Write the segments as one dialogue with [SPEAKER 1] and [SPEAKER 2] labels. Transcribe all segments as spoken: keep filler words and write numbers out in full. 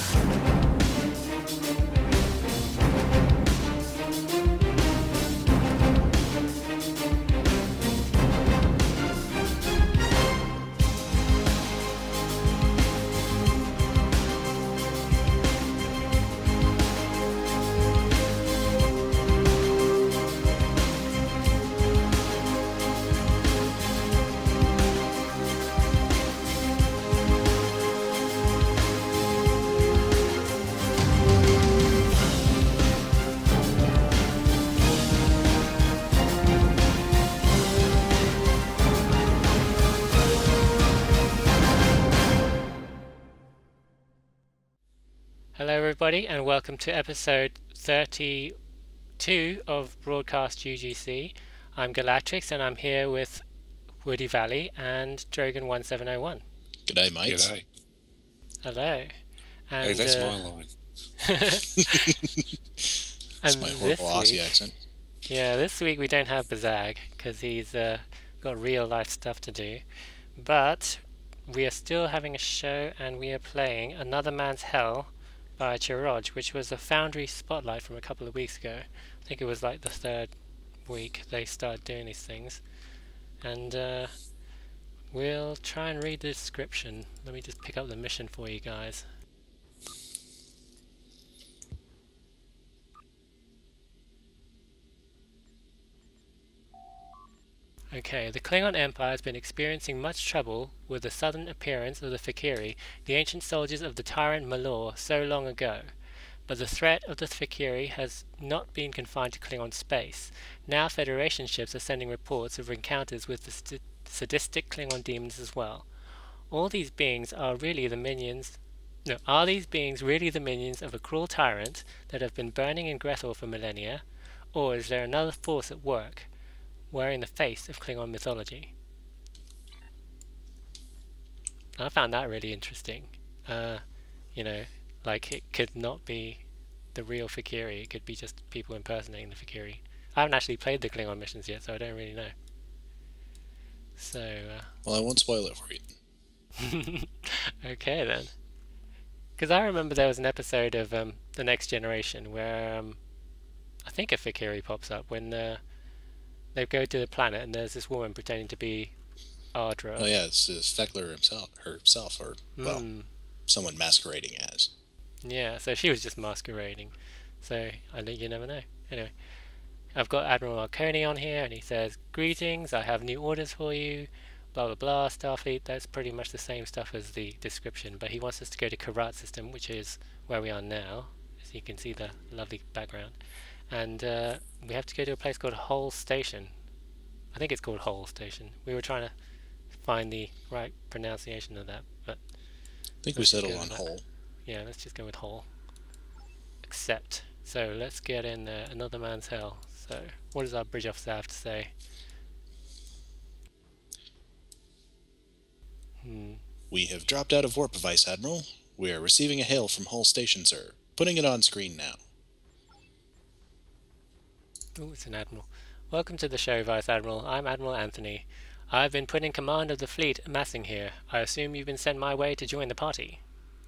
[SPEAKER 1] Hello everybody and welcome to episode thirty-two of Broadcast U G C. I'm Galactrix and I'm here with Woody Valley and Drogan one seven oh one.
[SPEAKER 2] G'day mates.
[SPEAKER 3] G'day.
[SPEAKER 1] Hello. And,
[SPEAKER 3] hey, that's
[SPEAKER 1] uh,
[SPEAKER 3] my line.
[SPEAKER 2] That's
[SPEAKER 1] and
[SPEAKER 2] my
[SPEAKER 1] this
[SPEAKER 2] horrible Aussie
[SPEAKER 1] week,
[SPEAKER 2] accent.
[SPEAKER 1] yeah, this week we don't have Bazag because he's uh, got real life stuff to do. But we are still having a show and we are playing Another Man's Hell by Chiroj, which was a Foundry Spotlight from a couple of weeks ago. I think it was like the third week they started doing these things. And uh, we'll try and read the description. Let me just pick up the mission for you guys. Okay, the Klingon Empire has been experiencing much trouble with the sudden appearance of the Fikiri, the ancient soldiers of the tyrant Malor, so long ago. But the threat of the Fikiri has not been confined to Klingon space. Now Federation ships are sending reports of encounters with the st sadistic Klingon demons as well. All these beings are really the minions... No, are these beings really the minions of a cruel tyrant that have been burning in Grethel for millennia? Or is there another force at work, wearing the face of Klingon mythology? I found that really interesting. Uh, you know, like it could not be the real Fikiri, it could be just people impersonating the Fikiri. I haven't actually played the Klingon missions yet, so I don't really know. So, uh,
[SPEAKER 2] Well, I won't spoil it for you.
[SPEAKER 1] okay then. Because I remember there was an episode of um, The Next Generation where um, I think a Fikiri pops up when uh, they go to the planet and there's this woman pretending to be Ardra.
[SPEAKER 2] Oh yeah, it's, it's Steckler himself, herself, or well,
[SPEAKER 1] Mm.
[SPEAKER 2] someone masquerading as.
[SPEAKER 1] Yeah, so she was just masquerading. So I think you never know. Anyway, I've got Admiral Marconi on here, and he says, "Greetings, I have new orders for you." Blah blah blah. Starfleet. That's pretty much the same stuff as the description, but he wants us to go to Karat system, which is where we are now. As you can see the lovely background. And uh, we have to go to a place called Hull Station. I think it's called Hull Station. We were trying to find the right pronunciation of that, but
[SPEAKER 2] I think we settled on Hull.
[SPEAKER 1] Yeah, let's just go with Hull. Accept. So let's get in uh, Another Man's Hell. So what does our bridge officer have to say? Hmm.
[SPEAKER 2] We have dropped out of warp, Vice Admiral. We are receiving a hail from Hull Station, sir. Putting it on screen now.
[SPEAKER 1] Oh, it's an Admiral. Welcome to the show, Vice Admiral. I'm Admiral Anthony. I've been put in command of the fleet amassing here. I assume you've been sent my way to join the party.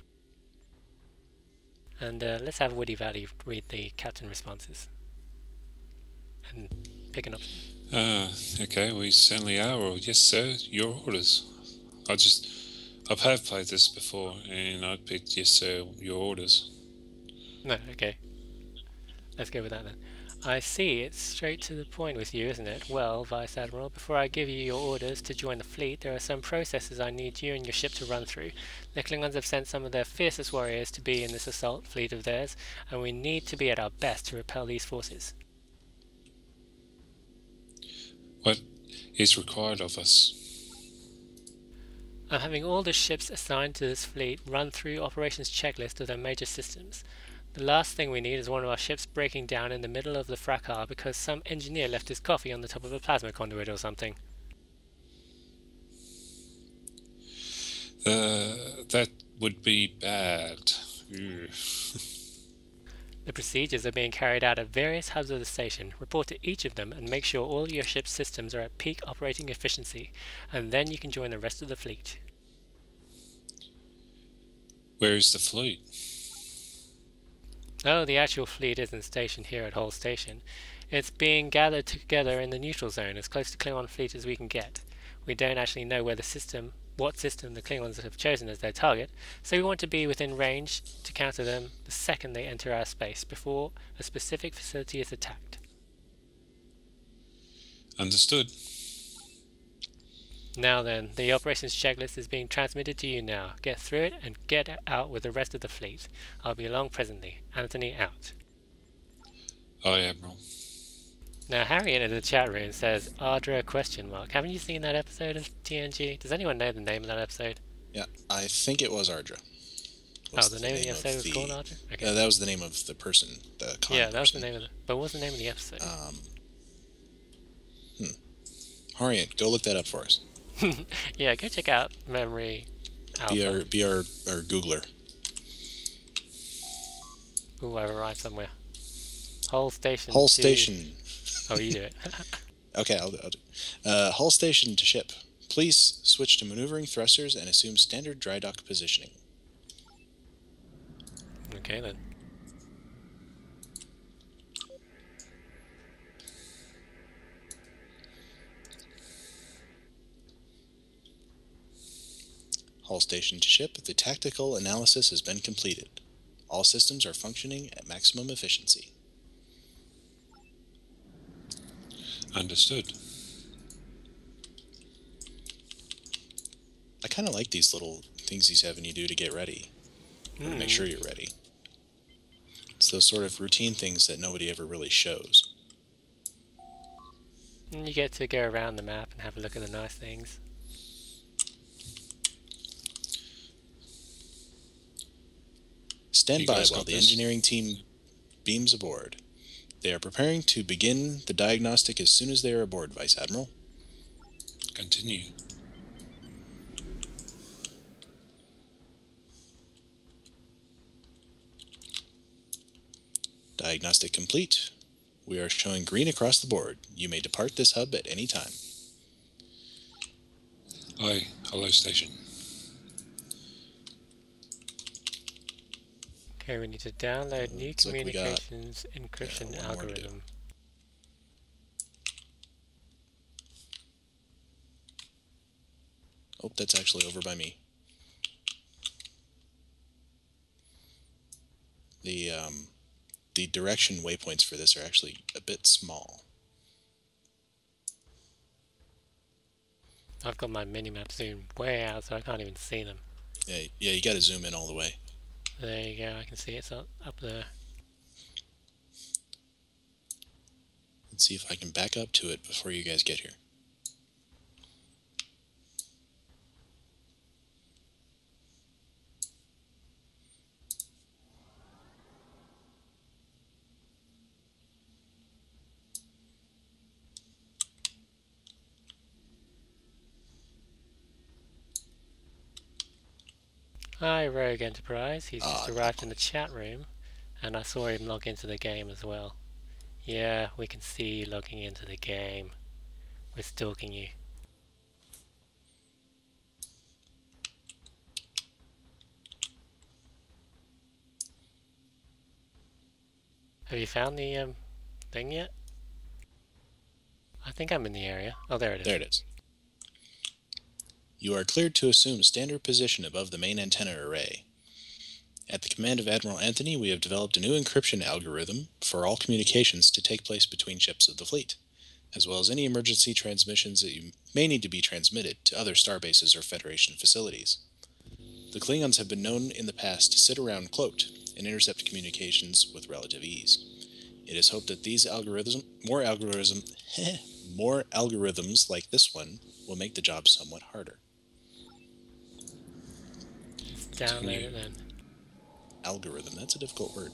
[SPEAKER 1] And uh, let's have Woody Valley read the captain responses. And pick an option.
[SPEAKER 3] Uh, okay, we certainly are, or yes sir, your orders. I just, I have played this before, and I'd picked yes sir, your orders.
[SPEAKER 1] No, okay. Let's go with that then. I see, it's straight to the point with you, isn't it? Well, Vice Admiral, before I give you your orders to join the fleet, there are some processes I need you and your ship to run through. The Klingons have sent some of their fiercest warriors to be in this assault fleet of theirs, and we need to be at our best to repel these forces.
[SPEAKER 3] What is required of us?
[SPEAKER 1] I'm having all the ships assigned to this fleet run through operations checklist of their major systems. The last thing we need is one of our ships breaking down in the middle of the fracas because some engineer left his coffee on the top of a plasma conduit or something.
[SPEAKER 3] Uh, that would be bad.
[SPEAKER 1] The procedures are being carried out at various hubs of the station. Report to each of them and make sure all your ship's systems are at peak operating efficiency, and then you can join the rest of the fleet.
[SPEAKER 3] Where is the fleet?
[SPEAKER 1] Oh, the actual fleet isn't stationed here at Hull Station. It's being gathered together in the neutral zone, as close to Klingon fleet as we can get. We don't actually know where the system, what system the Klingons have chosen as their target, so we want to be within range to counter them the second they enter our space, before a specific facility is attacked.
[SPEAKER 3] Understood.
[SPEAKER 1] Now then, the operations checklist is being transmitted to you now. Get through it and get out with the rest of the fleet. I'll be along presently. Anthony out.
[SPEAKER 3] Aye, Admiral.
[SPEAKER 1] Now Harriet in the chat room says, Ardra question mark. Haven't you seen that episode of T N G? Does anyone know the name of that episode?
[SPEAKER 2] Yeah, I think it was Ardra.
[SPEAKER 1] Oh, the, the name, name of the episode was the, called Ardra? Okay.
[SPEAKER 2] Uh, that was the name of the person, the con
[SPEAKER 1] Yeah, that was
[SPEAKER 2] person.
[SPEAKER 1] the name of the... But what was the name of the episode?
[SPEAKER 2] Um, hmm. Harriet, go look that up for us.
[SPEAKER 1] Yeah, go check out Memory Alpha.
[SPEAKER 2] Be our, be our, our Googler.
[SPEAKER 1] Ooh, I have a rhyme somewhere. Hull Station
[SPEAKER 2] Hull
[SPEAKER 1] to...
[SPEAKER 2] Station.
[SPEAKER 1] Oh, you do it.
[SPEAKER 2] Okay, I'll, I'll do it. Uh, Hull Station to ship. Please switch to maneuvering thrusters and assume standard dry dock positioning.
[SPEAKER 1] Okay, then.
[SPEAKER 2] Hull Station to ship. The tactical analysis has been completed. All systems are functioning at maximum efficiency.
[SPEAKER 3] Understood.
[SPEAKER 2] I kind of like these little things he's having you do to get ready. Or to make sure you're ready. It's those sort of routine things that nobody ever really shows.
[SPEAKER 1] And you get to go around the map and have a look at the nice things.
[SPEAKER 2] Stand by while the engineering team beams aboard. They are preparing to begin the diagnostic as soon as they are aboard, Vice Admiral.
[SPEAKER 3] Continue.
[SPEAKER 2] Diagnostic complete. We are showing green across the board. You may depart this hub at any time.
[SPEAKER 3] Aye, hello station.
[SPEAKER 1] Okay, we need to download new
[SPEAKER 2] Looks like we got-
[SPEAKER 1] communications encryption
[SPEAKER 2] yeah, one more to do.
[SPEAKER 1] algorithm.
[SPEAKER 2] Oh, that's actually over by me. The, um, the direction waypoints for this are actually a bit small.
[SPEAKER 1] I've got my minimap zoomed way out so I can't even see them.
[SPEAKER 2] Yeah, yeah, you gotta zoom in all the way.
[SPEAKER 1] There you go, I can see it's up, up there.
[SPEAKER 2] Let's see if I can back up to it before you guys get here.
[SPEAKER 1] Hi, Rogue Enterprise. He's just
[SPEAKER 2] Ah,
[SPEAKER 1] arrived in the chat room, and I saw him log into the game as well. Yeah, we can see you logging into the game. We're stalking you. Have you found the um, thing yet? I think I'm in the area. Oh, there it is.
[SPEAKER 2] There it is. You are cleared to assume standard position above the main antenna array. At the command of Admiral Anthony, we have developed a new encryption algorithm for all communications to take place between ships of the fleet, as well as any emergency transmissions that you may need to be transmitted to other starbases or Federation facilities. The Klingons have been known in the past to sit around cloaked and intercept communications with relative ease. It is hoped that these algorithms, more algorithm, more algorithms like this one, will make the job somewhat harder.
[SPEAKER 1] Download it then.
[SPEAKER 2] Algorithm, that's a difficult word.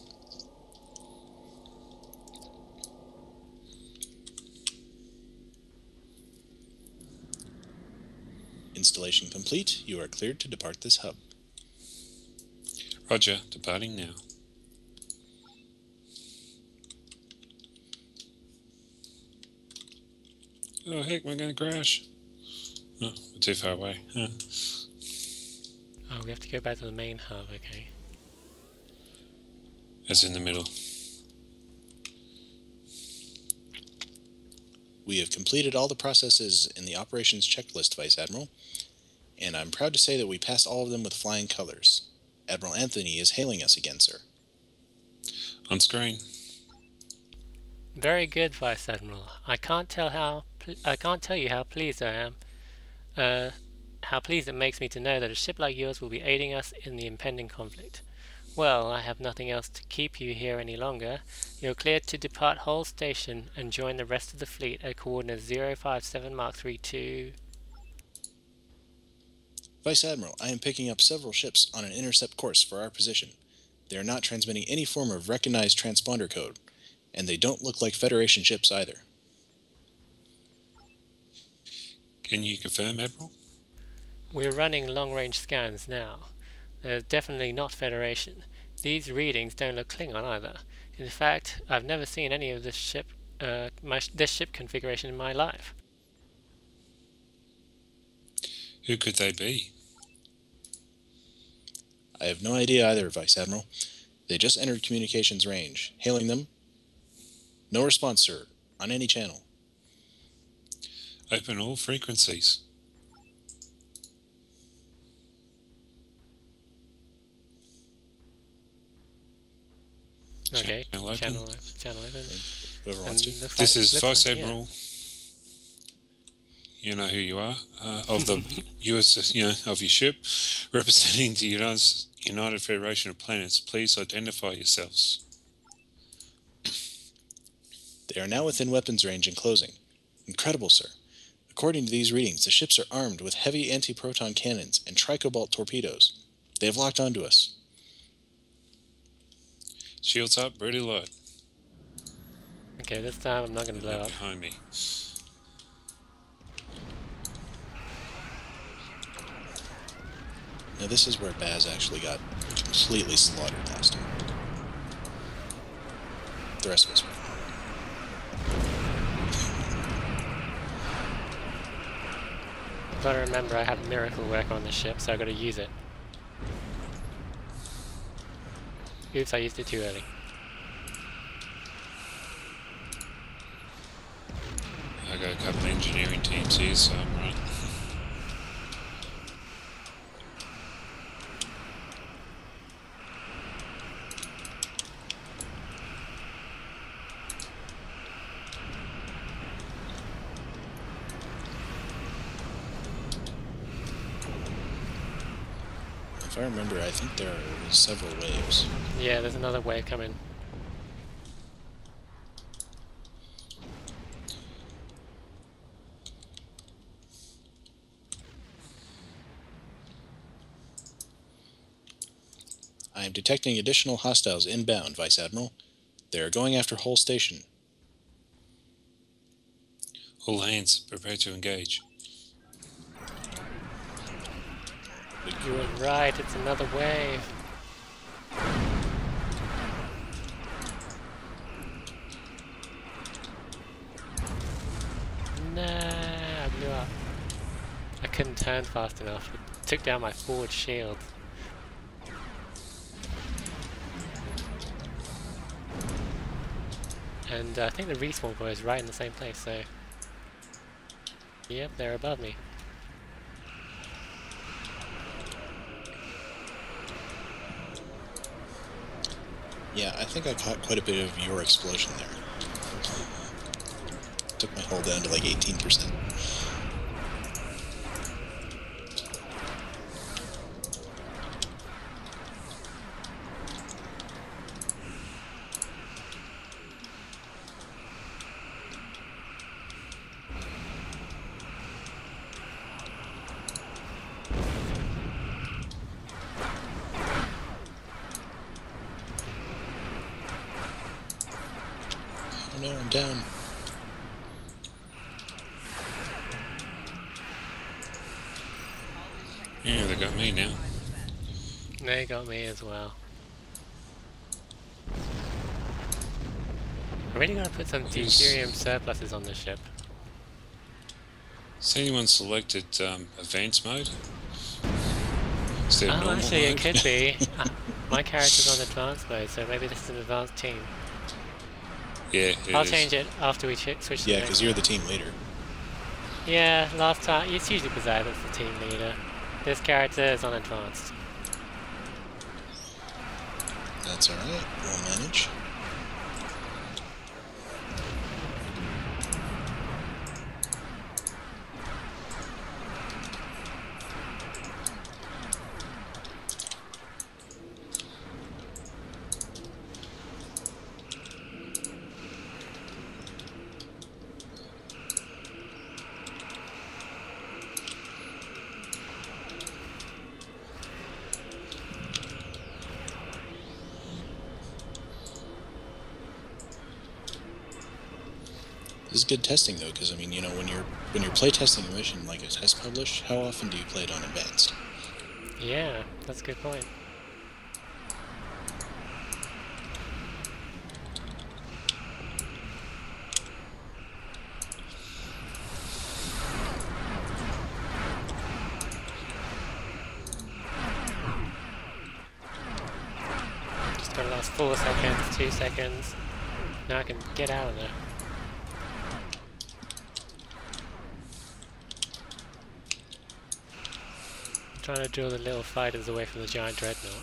[SPEAKER 2] Installation complete. You are cleared to depart this hub.
[SPEAKER 3] Roger, departing now. Oh heck, we're gonna crash. Oh, we're too far away. Huh.
[SPEAKER 1] Oh, we have to go back to the main hub, okay.
[SPEAKER 3] As in the middle.
[SPEAKER 2] We have completed all the processes in the operations checklist, Vice Admiral, and I'm proud to say that we passed all of them with flying colors. Admiral Anthony is hailing us again, sir.
[SPEAKER 3] On screen.
[SPEAKER 1] Very good, Vice Admiral. I can't tell how I can't tell you how pleased I am. Uh, how pleased it makes me to know that a ship like yours will be aiding us in the impending conflict. Well, I have nothing else to keep you here any longer. You're cleared to depart Hull Station and join the rest of the fleet at coordinates zero five seven Mark three two.
[SPEAKER 2] Vice Admiral, I am picking up several ships on an intercept course for our position. They are not transmitting any form of recognized transponder code, and they don't look like Federation ships either.
[SPEAKER 3] Can you confirm, Admiral?
[SPEAKER 1] We're running long-range scans now. They're definitely not Federation. These readings don't look Klingon either. In fact, I've never seen any of this ship, uh, my, this ship configuration in my life.
[SPEAKER 3] Who could they be?
[SPEAKER 2] I have no idea either, Vice Admiral. They just entered communications range. Hailing them. No response, sir, on any channel.
[SPEAKER 3] Open all frequencies.
[SPEAKER 1] Okay,
[SPEAKER 3] Channel open.
[SPEAKER 1] channel, channel open.
[SPEAKER 2] Whoever wants to.
[SPEAKER 1] Looks
[SPEAKER 3] This
[SPEAKER 1] like-
[SPEAKER 3] is
[SPEAKER 1] looks
[SPEAKER 3] Vice
[SPEAKER 1] like-
[SPEAKER 3] Admiral. You know who you are, uh, of the U S, you know, of your ship, representing the United, United Federation of Planets. Please identify yourselves.
[SPEAKER 2] They are now within weapons range and closing. Incredible, sir. According to these readings, the ships are armed with heavy anti-proton cannons and tricobalt torpedoes. They have locked onto us.
[SPEAKER 3] Shields up, ready to load.
[SPEAKER 1] Okay, this time I'm not going to blow up.
[SPEAKER 3] Behind me.
[SPEAKER 2] Now this is where Baz actually got completely slaughtered last time. The rest of us were fine.
[SPEAKER 1] Gotta remember I have miracle work on the ship, so I gotta use it. Oops, I used it too early.
[SPEAKER 3] I got a couple of engineering teams here, so I'm right.
[SPEAKER 2] If I remember, I think there are several waves.
[SPEAKER 1] Yeah, there's another wave coming.
[SPEAKER 2] I am detecting additional hostiles inbound, Vice Admiral. They are going after Hull Station.
[SPEAKER 3] All hands, prepare to engage.
[SPEAKER 1] You were right, it's another wave. Nah, I blew up. I couldn't turn fast enough. It took down my forward shield. And uh, I think the respawn point is right in the same place, so... Yep, they're above me.
[SPEAKER 2] Yeah, I think I caught quite a bit of your explosion there. Took my hull down to like eighteen percent. Oh no, I'm down.
[SPEAKER 3] Yeah, they got me now.
[SPEAKER 1] They got me as well. I'm really gonna put some
[SPEAKER 3] Yes.
[SPEAKER 1] deuterium surpluses on this ship.
[SPEAKER 3] Has anyone selected um, advanced mode? Instead of
[SPEAKER 1] Oh,
[SPEAKER 3] normal
[SPEAKER 1] actually,
[SPEAKER 3] mode?
[SPEAKER 1] it could be. My character's on advanced mode, so maybe this is an advanced team.
[SPEAKER 3] Yeah, it
[SPEAKER 1] I'll
[SPEAKER 3] is.
[SPEAKER 1] change it after we ch switch to
[SPEAKER 2] Yeah,
[SPEAKER 1] the
[SPEAKER 2] because you're the team leader.
[SPEAKER 1] Yeah, last time, it's usually Bazai that's the team leader. This character is on advanced.
[SPEAKER 2] That's alright, we'll manage. This is good testing though, because I mean, you know, when you're when you're playtesting a mission like a test publish, how often do you play it on advanced?
[SPEAKER 1] Yeah, that's a good point. Just got to last four seconds, two seconds. Now I can get out of there. I'm trying to draw the little fighters away from the giant dreadnought.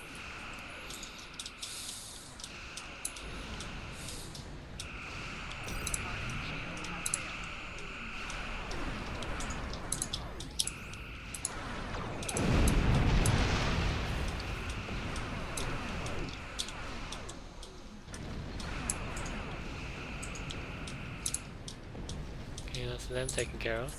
[SPEAKER 1] Okay, that's them taken care of.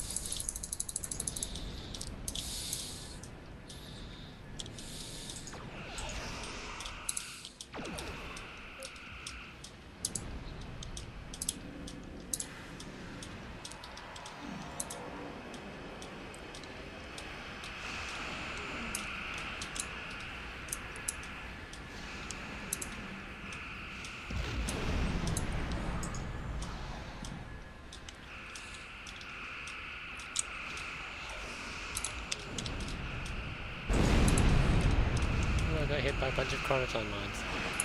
[SPEAKER 1] Oh, I got hit by a bunch of chronoton mines.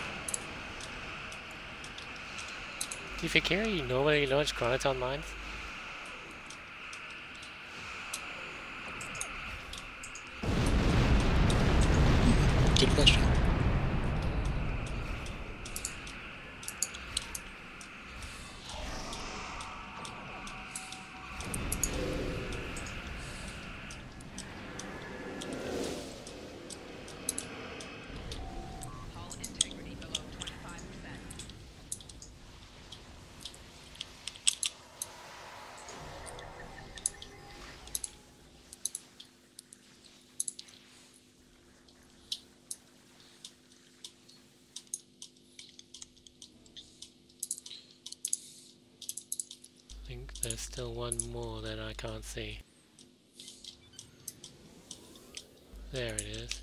[SPEAKER 1] Do you figure you normally launch chronoton mines?
[SPEAKER 2] Good question.
[SPEAKER 4] Hull integrity below twenty-five percent.
[SPEAKER 1] I think there's still one more that I can't see. There it is.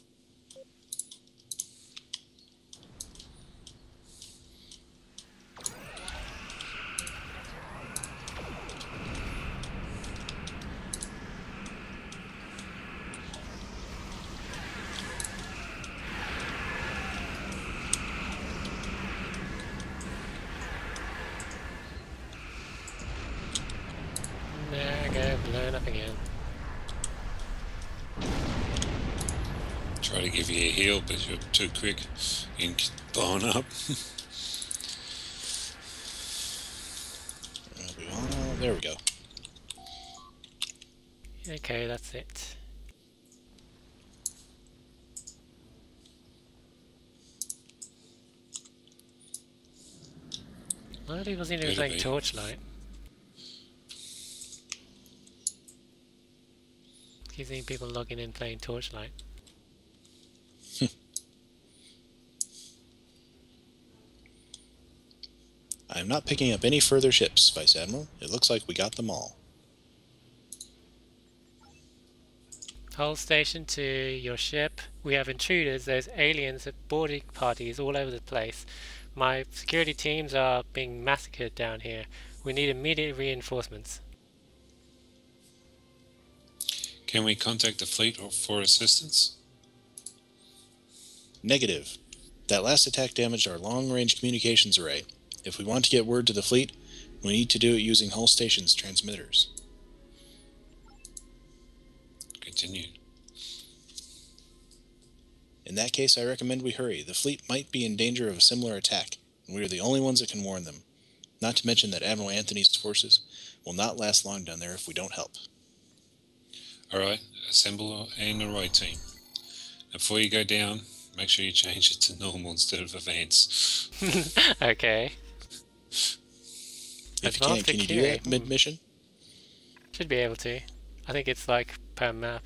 [SPEAKER 1] There I go, blown up again.
[SPEAKER 3] Try to give you a heal, but you're too quick in blowing up.
[SPEAKER 2] Oh, there we go.
[SPEAKER 1] Okay, that's it. A lot of people seem to be
[SPEAKER 3] Better
[SPEAKER 1] playing
[SPEAKER 3] be.
[SPEAKER 1] Torchlight. Keep seeing people logging in playing Torchlight.
[SPEAKER 2] I'm not picking up any further ships, Vice Admiral. It looks like we got them all.
[SPEAKER 1] Hull station to your ship. We have intruders. There's aliens at boarding parties all over the place. My security teams are being massacred down here. We need immediate reinforcements.
[SPEAKER 3] Can we contact the fleet or for assistance?
[SPEAKER 2] Negative. That last attack damaged our long-range communications array. If we want to get word to the fleet, we need to do it using Hull Station's transmitters.
[SPEAKER 3] Continue.
[SPEAKER 2] In that case, I recommend we hurry. The fleet might be in danger of a similar attack, and we are the only ones that can warn them. Not to mention that Admiral Anthony's forces will not last long down there if we don't help.
[SPEAKER 3] Alright, assemble an array team. Before you go down, make sure you change it to normal instead of advance.
[SPEAKER 1] Okay.
[SPEAKER 2] If you can, can you do that mid-mission?
[SPEAKER 1] Should be able to. I think it's like per map.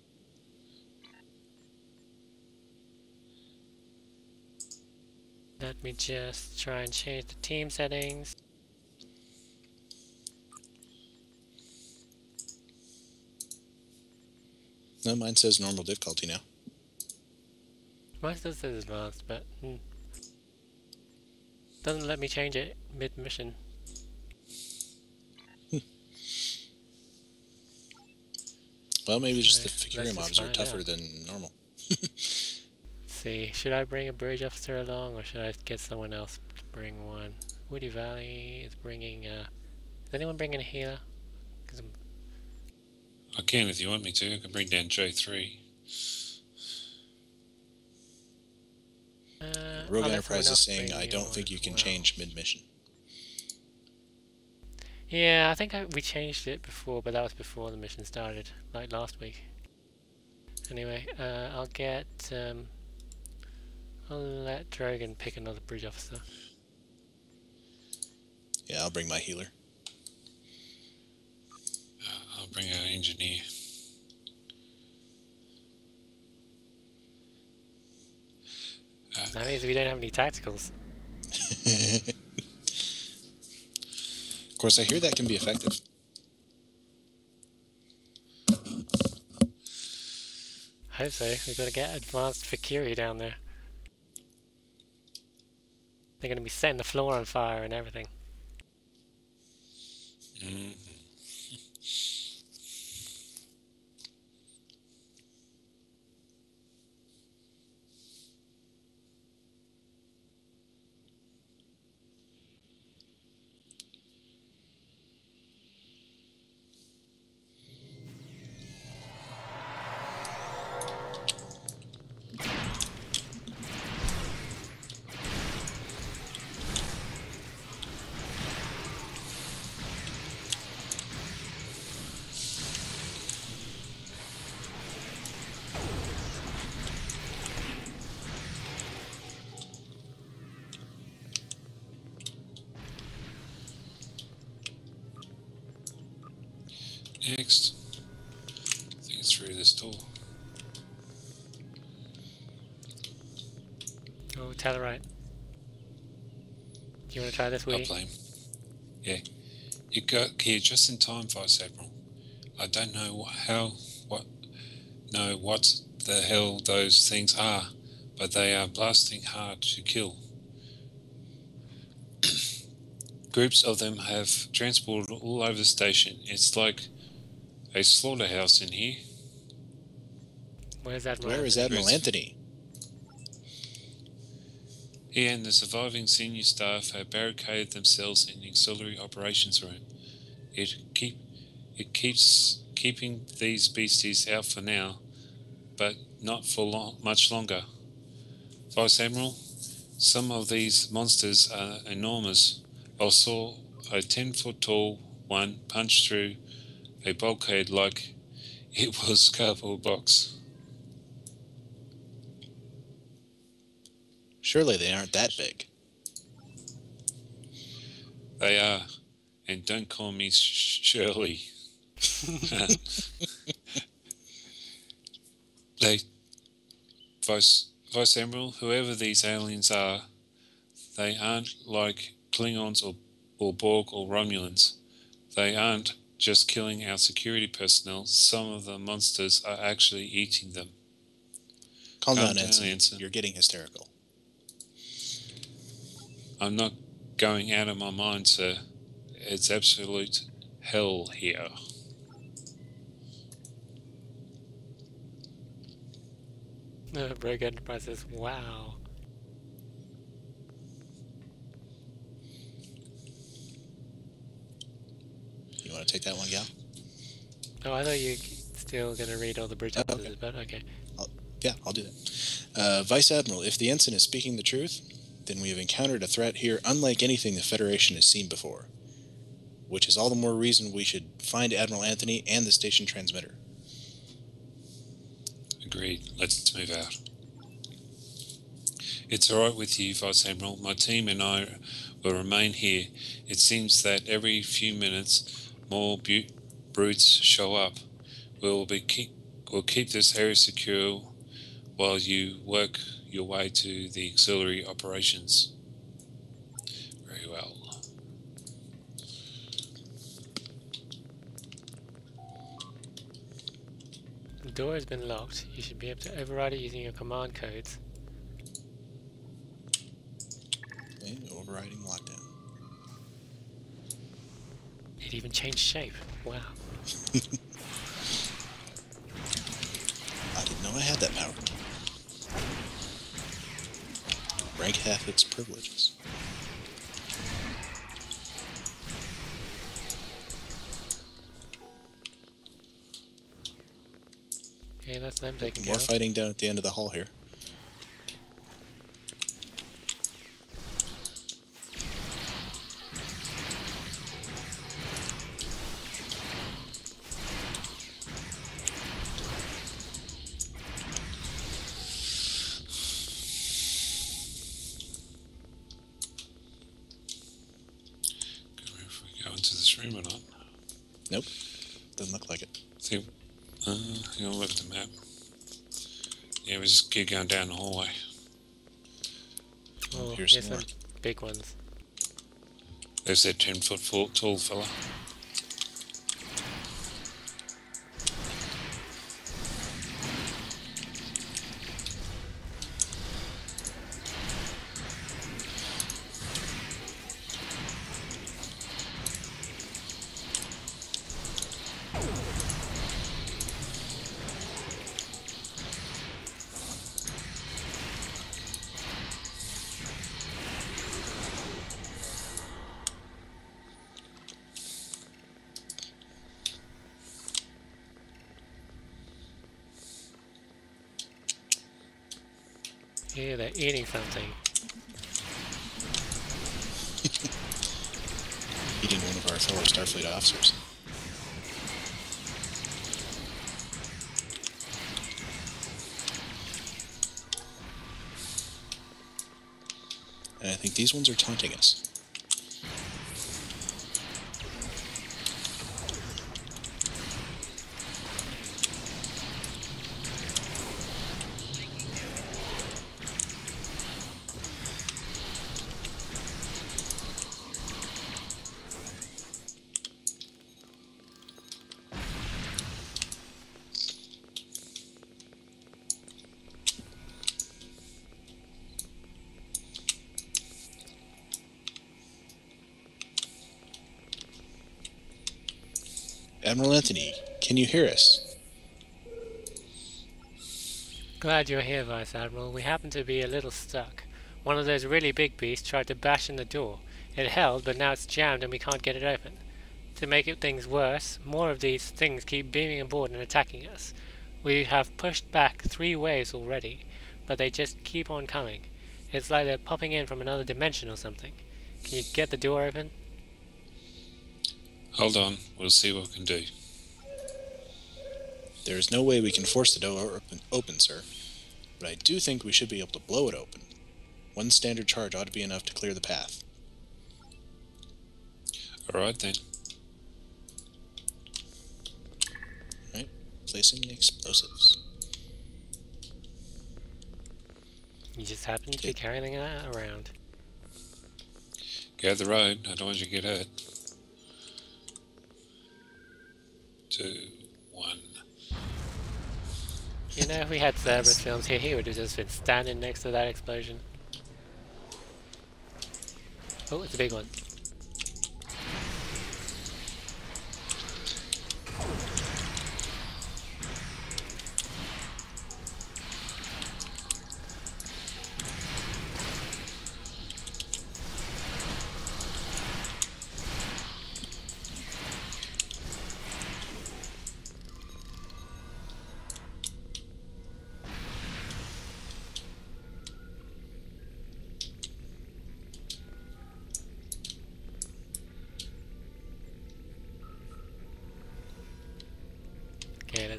[SPEAKER 1] Let me just try and change the team settings.
[SPEAKER 2] No, mine says normal difficulty now.
[SPEAKER 1] Mine still says advanced, but hmm. Doesn't let me change it mid-mission.
[SPEAKER 2] Well, maybe just
[SPEAKER 1] Right,
[SPEAKER 2] the Ficuri
[SPEAKER 1] let's
[SPEAKER 2] mobs
[SPEAKER 1] just
[SPEAKER 2] are
[SPEAKER 1] find
[SPEAKER 2] tougher
[SPEAKER 1] out.
[SPEAKER 2] than normal.
[SPEAKER 1] See, should I bring a bridge officer along, or should I get someone else to bring one? Woody Valley is bringing. Uh, is anyone bringing a healer? 'Cause I'm,
[SPEAKER 3] I can if you want me to. I can bring down J three.
[SPEAKER 1] uh,
[SPEAKER 2] Rogue
[SPEAKER 1] I'll let
[SPEAKER 2] Enterprise
[SPEAKER 1] someone
[SPEAKER 2] is
[SPEAKER 1] else
[SPEAKER 2] saying,
[SPEAKER 1] bring
[SPEAKER 2] I
[SPEAKER 1] you
[SPEAKER 2] don't
[SPEAKER 1] one
[SPEAKER 2] think you
[SPEAKER 1] as
[SPEAKER 2] can
[SPEAKER 1] well.
[SPEAKER 2] change mid-mission.
[SPEAKER 1] Yeah, I think I, we changed it before, but that was before the mission started, like last week. Anyway, uh, I'll get. Um, I'll let Drogon pick another bridge officer.
[SPEAKER 2] Yeah, I'll bring my healer.
[SPEAKER 3] Uh, I'll bring an engineer. Uh,
[SPEAKER 1] That means we don't have any tacticals.
[SPEAKER 2] Of course, I hear that can be effective.
[SPEAKER 1] I hope so. We've got to get advanced Ficuri down there. They're going to be setting the floor on fire and everything.
[SPEAKER 3] mm, next. I think it's through this door.
[SPEAKER 1] Oh, Tellarite. Do you want to try this,
[SPEAKER 3] I'll
[SPEAKER 1] Woody?
[SPEAKER 3] play him. Yeah. You got here just in time, Vice Admiral. I don't know what, how, what, know what the hell those things are, but they are blasting hard to kill. Groups of them have transported all over the station. It's like a slaughterhouse in here.
[SPEAKER 1] Where's Admiral
[SPEAKER 2] Where is
[SPEAKER 1] Anthony?
[SPEAKER 2] Admiral
[SPEAKER 3] Where's-
[SPEAKER 2] Anthony?
[SPEAKER 3] He and the surviving senior staff have barricaded themselves in the auxiliary operations room. It keep it keeps keeping these beasties out for now, but not for long, much longer. Vice Admiral, some of these monsters are enormous. I saw a ten foot tall one punch through a bulkhead like it was a cardboard box.
[SPEAKER 2] Surely they aren't that big.
[SPEAKER 3] They are, and don't call me Sh- Shirley. They, Vice, Vice Admiral, whoever these aliens are, they aren't like Klingons or, or Borg or Romulans. They aren't just killing our security personnel. Some of the monsters are actually eating them.
[SPEAKER 2] Calm
[SPEAKER 3] Calm
[SPEAKER 2] down,
[SPEAKER 3] down,
[SPEAKER 2] Ensign.
[SPEAKER 3] Ensign.
[SPEAKER 2] You're getting hysterical.
[SPEAKER 3] I'm not going out of my mind, sir. It's absolute hell here.
[SPEAKER 1] Uh, Rogue Enterprises, wow.
[SPEAKER 2] You want to take that one, Gal?
[SPEAKER 1] Oh, I thought you were still going to read all the bridge officers,
[SPEAKER 2] okay.
[SPEAKER 1] but okay.
[SPEAKER 2] I'll, yeah, I'll do that. Uh, Vice Admiral, if the ensign is speaking the truth, then we have encountered a threat here unlike anything the Federation has seen before, which is all the more reason we should find Admiral Anthony and the station transmitter.
[SPEAKER 3] Agreed. Let's move out. It's all right with you, Vice Admiral. My team and I will remain here. It seems that every few minutes more bu- brutes show up. We'll be keep we'll keep this area secure while you work your way to the auxiliary operations. Very well.
[SPEAKER 1] The door has been locked. You should be able to override it using your command codes.
[SPEAKER 2] Okay, overriding lockdown.
[SPEAKER 1] It even changed shape. Wow.
[SPEAKER 2] I didn't know I had that power. Rank half its privileges.
[SPEAKER 1] Okay, that's them taking
[SPEAKER 2] More
[SPEAKER 1] care of.
[SPEAKER 2] fighting down at the end of the hall here.
[SPEAKER 3] If we go into this room or not.
[SPEAKER 2] Nope. Doesn't look like it.
[SPEAKER 3] See, uh, hang on, look at the map. Yeah, we just keep going down the hallway.
[SPEAKER 1] Oh,
[SPEAKER 2] Here's
[SPEAKER 1] here's
[SPEAKER 2] some more.
[SPEAKER 1] some big ones.
[SPEAKER 3] There's that ten foot full, tall fella.
[SPEAKER 1] Yeah, they're eating something.
[SPEAKER 2] Eating one of our fellow Starfleet officers. And I think these ones are taunting us. Admiral Anthony, can you hear us?
[SPEAKER 1] Glad you're here, Vice Admiral. We happen to be a little stuck. One of those really big beasts tried to bash in the door. It held, but now it's jammed and we can't get it open. To make it things worse, more of these things keep beaming aboard and attacking us. We have pushed back three waves already, but they just keep on coming. It's like they're popping in from another dimension or something. Can you get the door open?
[SPEAKER 3] Hold on, we'll see what we can do.
[SPEAKER 2] There is no way we can force the door open, open, sir. But I do think we should be able to blow it open. One standard charge ought to be enough to clear the path.
[SPEAKER 3] Alright then.
[SPEAKER 2] Right, placing explosives.
[SPEAKER 1] You just happen to be
[SPEAKER 2] Okay.
[SPEAKER 1] carrying that around.
[SPEAKER 3] Go out the road, I don't want you to get hurt. Two, one.
[SPEAKER 1] You know, if we had Cerberus films here, he would have just been standing next to that explosion. Oh, it's a big one.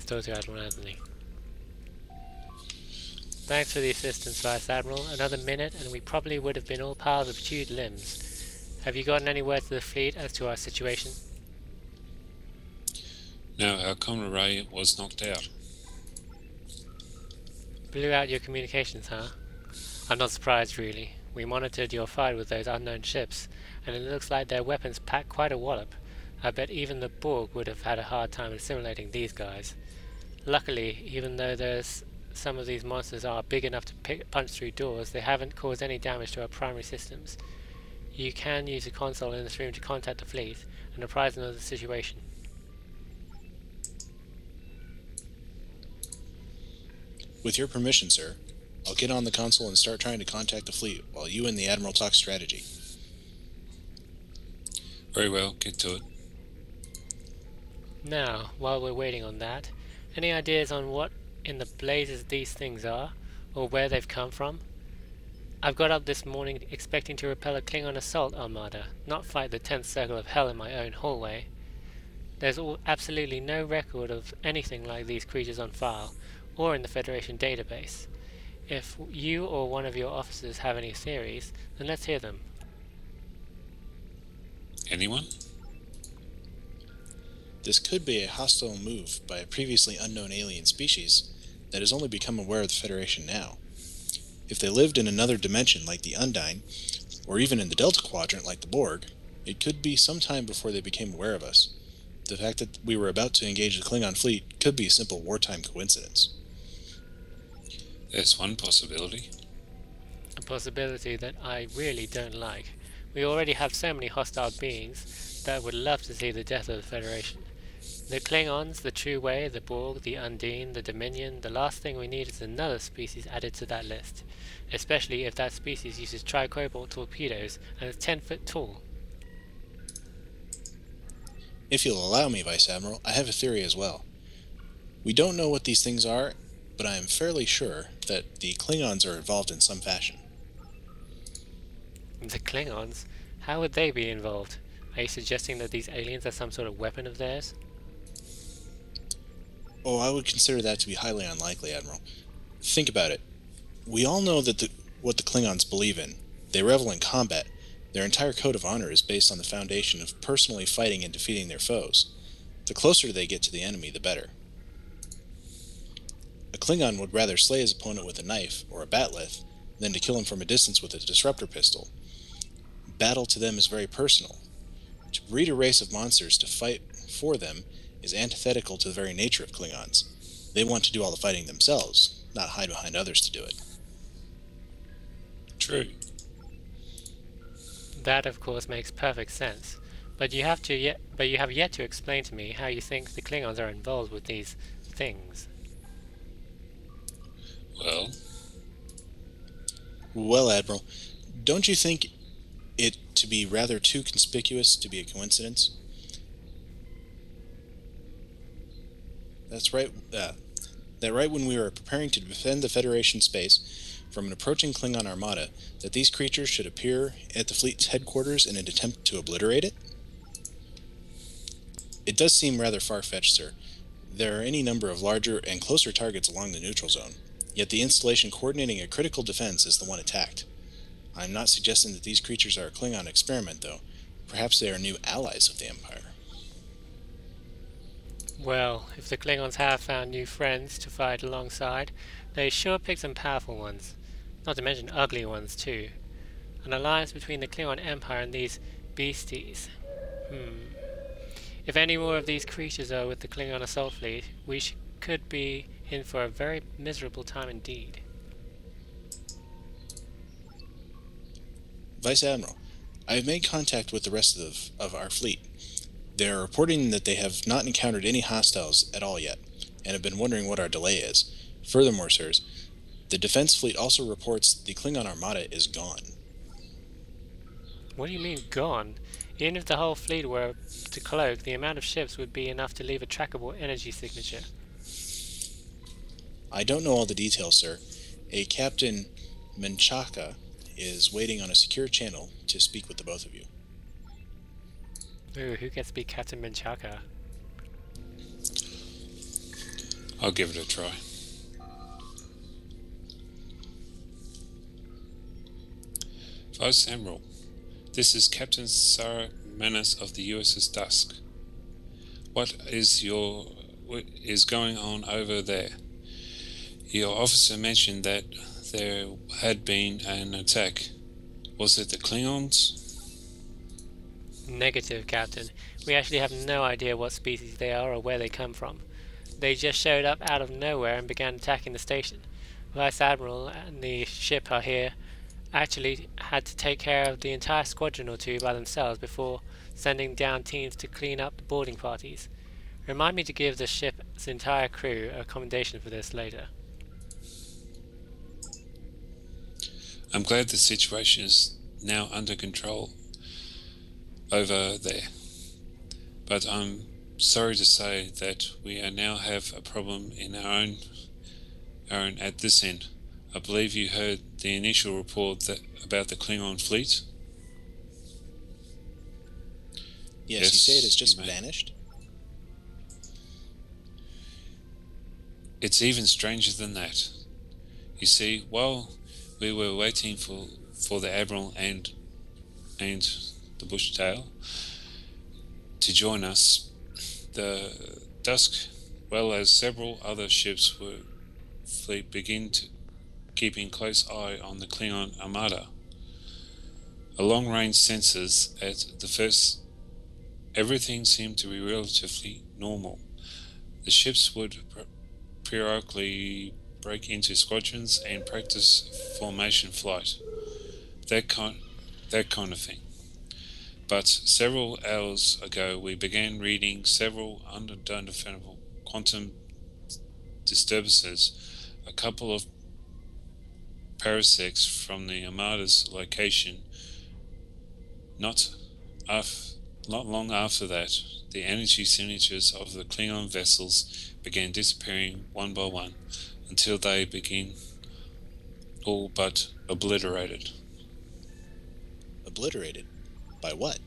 [SPEAKER 1] still to Admiral Anthony. Thanks for the assistance, Vice Admiral. Another minute and we probably would have been all piles of chewed limbs. Have you gotten any word to the fleet as to our situation?
[SPEAKER 3] No, our comm array was knocked out.
[SPEAKER 1] Blew out your communications, huh? I'm not surprised, really. We monitored your fight with those unknown ships, and it looks like their weapons pack quite a wallop. I bet even the Borg would have had a hard time assimilating these guys. Luckily, even though there's some of these monsters are big enough to pick, punch through doors, they haven't caused any damage to our primary systems. You can use a console in this room to contact the fleet and apprise them of the situation.
[SPEAKER 2] With your permission, sir, I'll get on the console and start trying to contact the fleet while you and the Admiral talk strategy.
[SPEAKER 3] Very well, get to it.
[SPEAKER 1] Now, while we're waiting on that, any ideas on what in the blazes these things are, or where they've come from? I've got up this morning expecting to repel a Klingon assault armada, not fight the tenth circle of hell in my own hallway. There's all, absolutely no record of anything like these creatures on file, or in the Federation database. If you or one of your officers have any theories, then let's hear them.
[SPEAKER 3] Anyone?
[SPEAKER 2] This could be a hostile move by a previously unknown alien species that has only become aware of the Federation now. If they lived in another dimension like the Undine, or even in the Delta Quadrant like the Borg, it could be some time before they became aware of us. The fact that we were about to engage the Klingon fleet could be a simple wartime coincidence.
[SPEAKER 3] There's one possibility.
[SPEAKER 1] A possibility that I really don't like. We already have so many hostile beings that would love to see the death of the Federation. The Klingons, the True Way, the Borg, the Undine, the Dominion, the last thing we need is another species added to that list, especially if that species uses tricobalt torpedoes and is ten foot tall.
[SPEAKER 2] If you'll allow me, Vice Admiral, I have a theory as well. We don't know what these things are, but I am fairly sure that the Klingons are involved in some fashion.
[SPEAKER 1] The Klingons? How would they be involved? Are you suggesting that these aliens are some sort of weapon of theirs?
[SPEAKER 2] Oh, I would consider that to be highly unlikely, Admiral. Think about it. We all know that the, what the Klingons believe in. They revel in combat. Their entire code of honor is based on the foundation of personally fighting and defeating their foes. The closer they get to the enemy, the better. A Klingon would rather slay his opponent with a knife or a bat'leth than to kill him from a distance with a disruptor pistol. Battle to them is very personal. To breed a race of monsters to fight for them is antithetical to the very nature of Klingons. They want to do all the fighting themselves, not hide behind others to do it.
[SPEAKER 3] True.
[SPEAKER 1] That, of course, makes perfect sense. But you have to yet, but you have yet to explain to me how you think the Klingons are involved with these things.
[SPEAKER 3] Well,
[SPEAKER 2] Well, Admiral, don't you think it to be rather too conspicuous to be a coincidence? That's right. Uh, that right when we were preparing to defend the Federation space from an approaching Klingon armada, that these creatures should appear at the fleet's headquarters in an attempt to obliterate it? It does seem rather far-fetched, sir. There are any number of larger and closer targets along the neutral zone, yet the installation coordinating a critical defense is the one attacked. I'm not suggesting that these creatures are a Klingon experiment, though. Perhaps they are new allies of the Empire.
[SPEAKER 1] Well, if the Klingons have found new friends to fight alongside, they sure pick some powerful ones. Not to mention ugly ones, too. An alliance between the Klingon Empire and these beasties. Hmm. If any more of these creatures are with the Klingon assault fleet, we sh could be in for a very miserable time indeed.
[SPEAKER 2] Vice Admiral, I have made contact with the rest of, of our fleet. They are reporting that they have not encountered any hostiles at all yet, and have been wondering what our delay is. Furthermore, sirs, the defense fleet also reports the Klingon armada is gone.
[SPEAKER 1] What do you mean, gone? Even if the whole fleet were to cloak, the amount of ships would be enough to leave a trackable energy signature.
[SPEAKER 2] I don't know all the details, sir. A Captain Menchaca is waiting on a secure channel to speak with the both of you.
[SPEAKER 1] Ooh, who gets to be Captain Menchaca?
[SPEAKER 3] I'll give it a try. Vice Admiral, this is Captain Sarah Manis of the U S S Dusk. What is your what is going on over there? Your officer mentioned that there had been an attack. Was it the Klingons?
[SPEAKER 1] Negative, Captain. We actually have no idea what species they are or where they come from. They just showed up out of nowhere and began attacking the station. Vice Admiral and the ship are here actually had to take care of the entire squadron or two by themselves before sending down teams to clean up the boarding parties. Remind me to give the ship's entire crew a commendation for this later.
[SPEAKER 3] I'm glad the situation is now under control over there, but I'm sorry to say that we are now have a problem in our own, our own at this end. I believe you heard the initial report that about the Klingon fleet?
[SPEAKER 2] Yes,
[SPEAKER 3] Yes,
[SPEAKER 2] you say it has
[SPEAKER 3] you
[SPEAKER 2] just
[SPEAKER 3] may.
[SPEAKER 2] vanished?
[SPEAKER 3] It's even stranger than that. You see, while we were waiting for, for the Admiral and and the Bushtail to join us, the Dusk, well as several other ships were fleet begin to keeping close eye on the Klingon Armada. A long-range sensors at the first, everything seemed to be relatively normal. The ships would periodically break into squadrons and practice formation flight, that kind, that kind of thing. But several hours ago, we began reading several unidentifiable quantum disturbances, a couple of parsecs from the Armada's location. Not, af- not long after that, the energy signatures of the Klingon vessels began disappearing one by one until they became all but obliterated.
[SPEAKER 2] Obliterated? By what?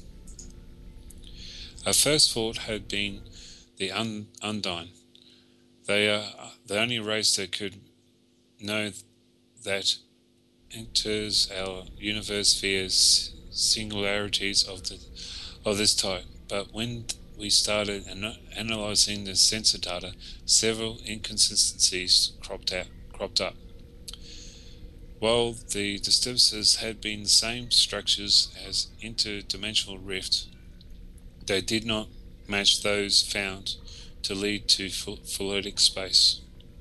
[SPEAKER 3] Our first thought had been the un- Undine. They are the only race that could know that enters our universe via singularities of the of this type. But when we started an- analyzing the sensor data, several inconsistencies cropped out, cropped up. While the disturbances had been the same structures as interdimensional rift, they did not match those found to lead to fluidic space.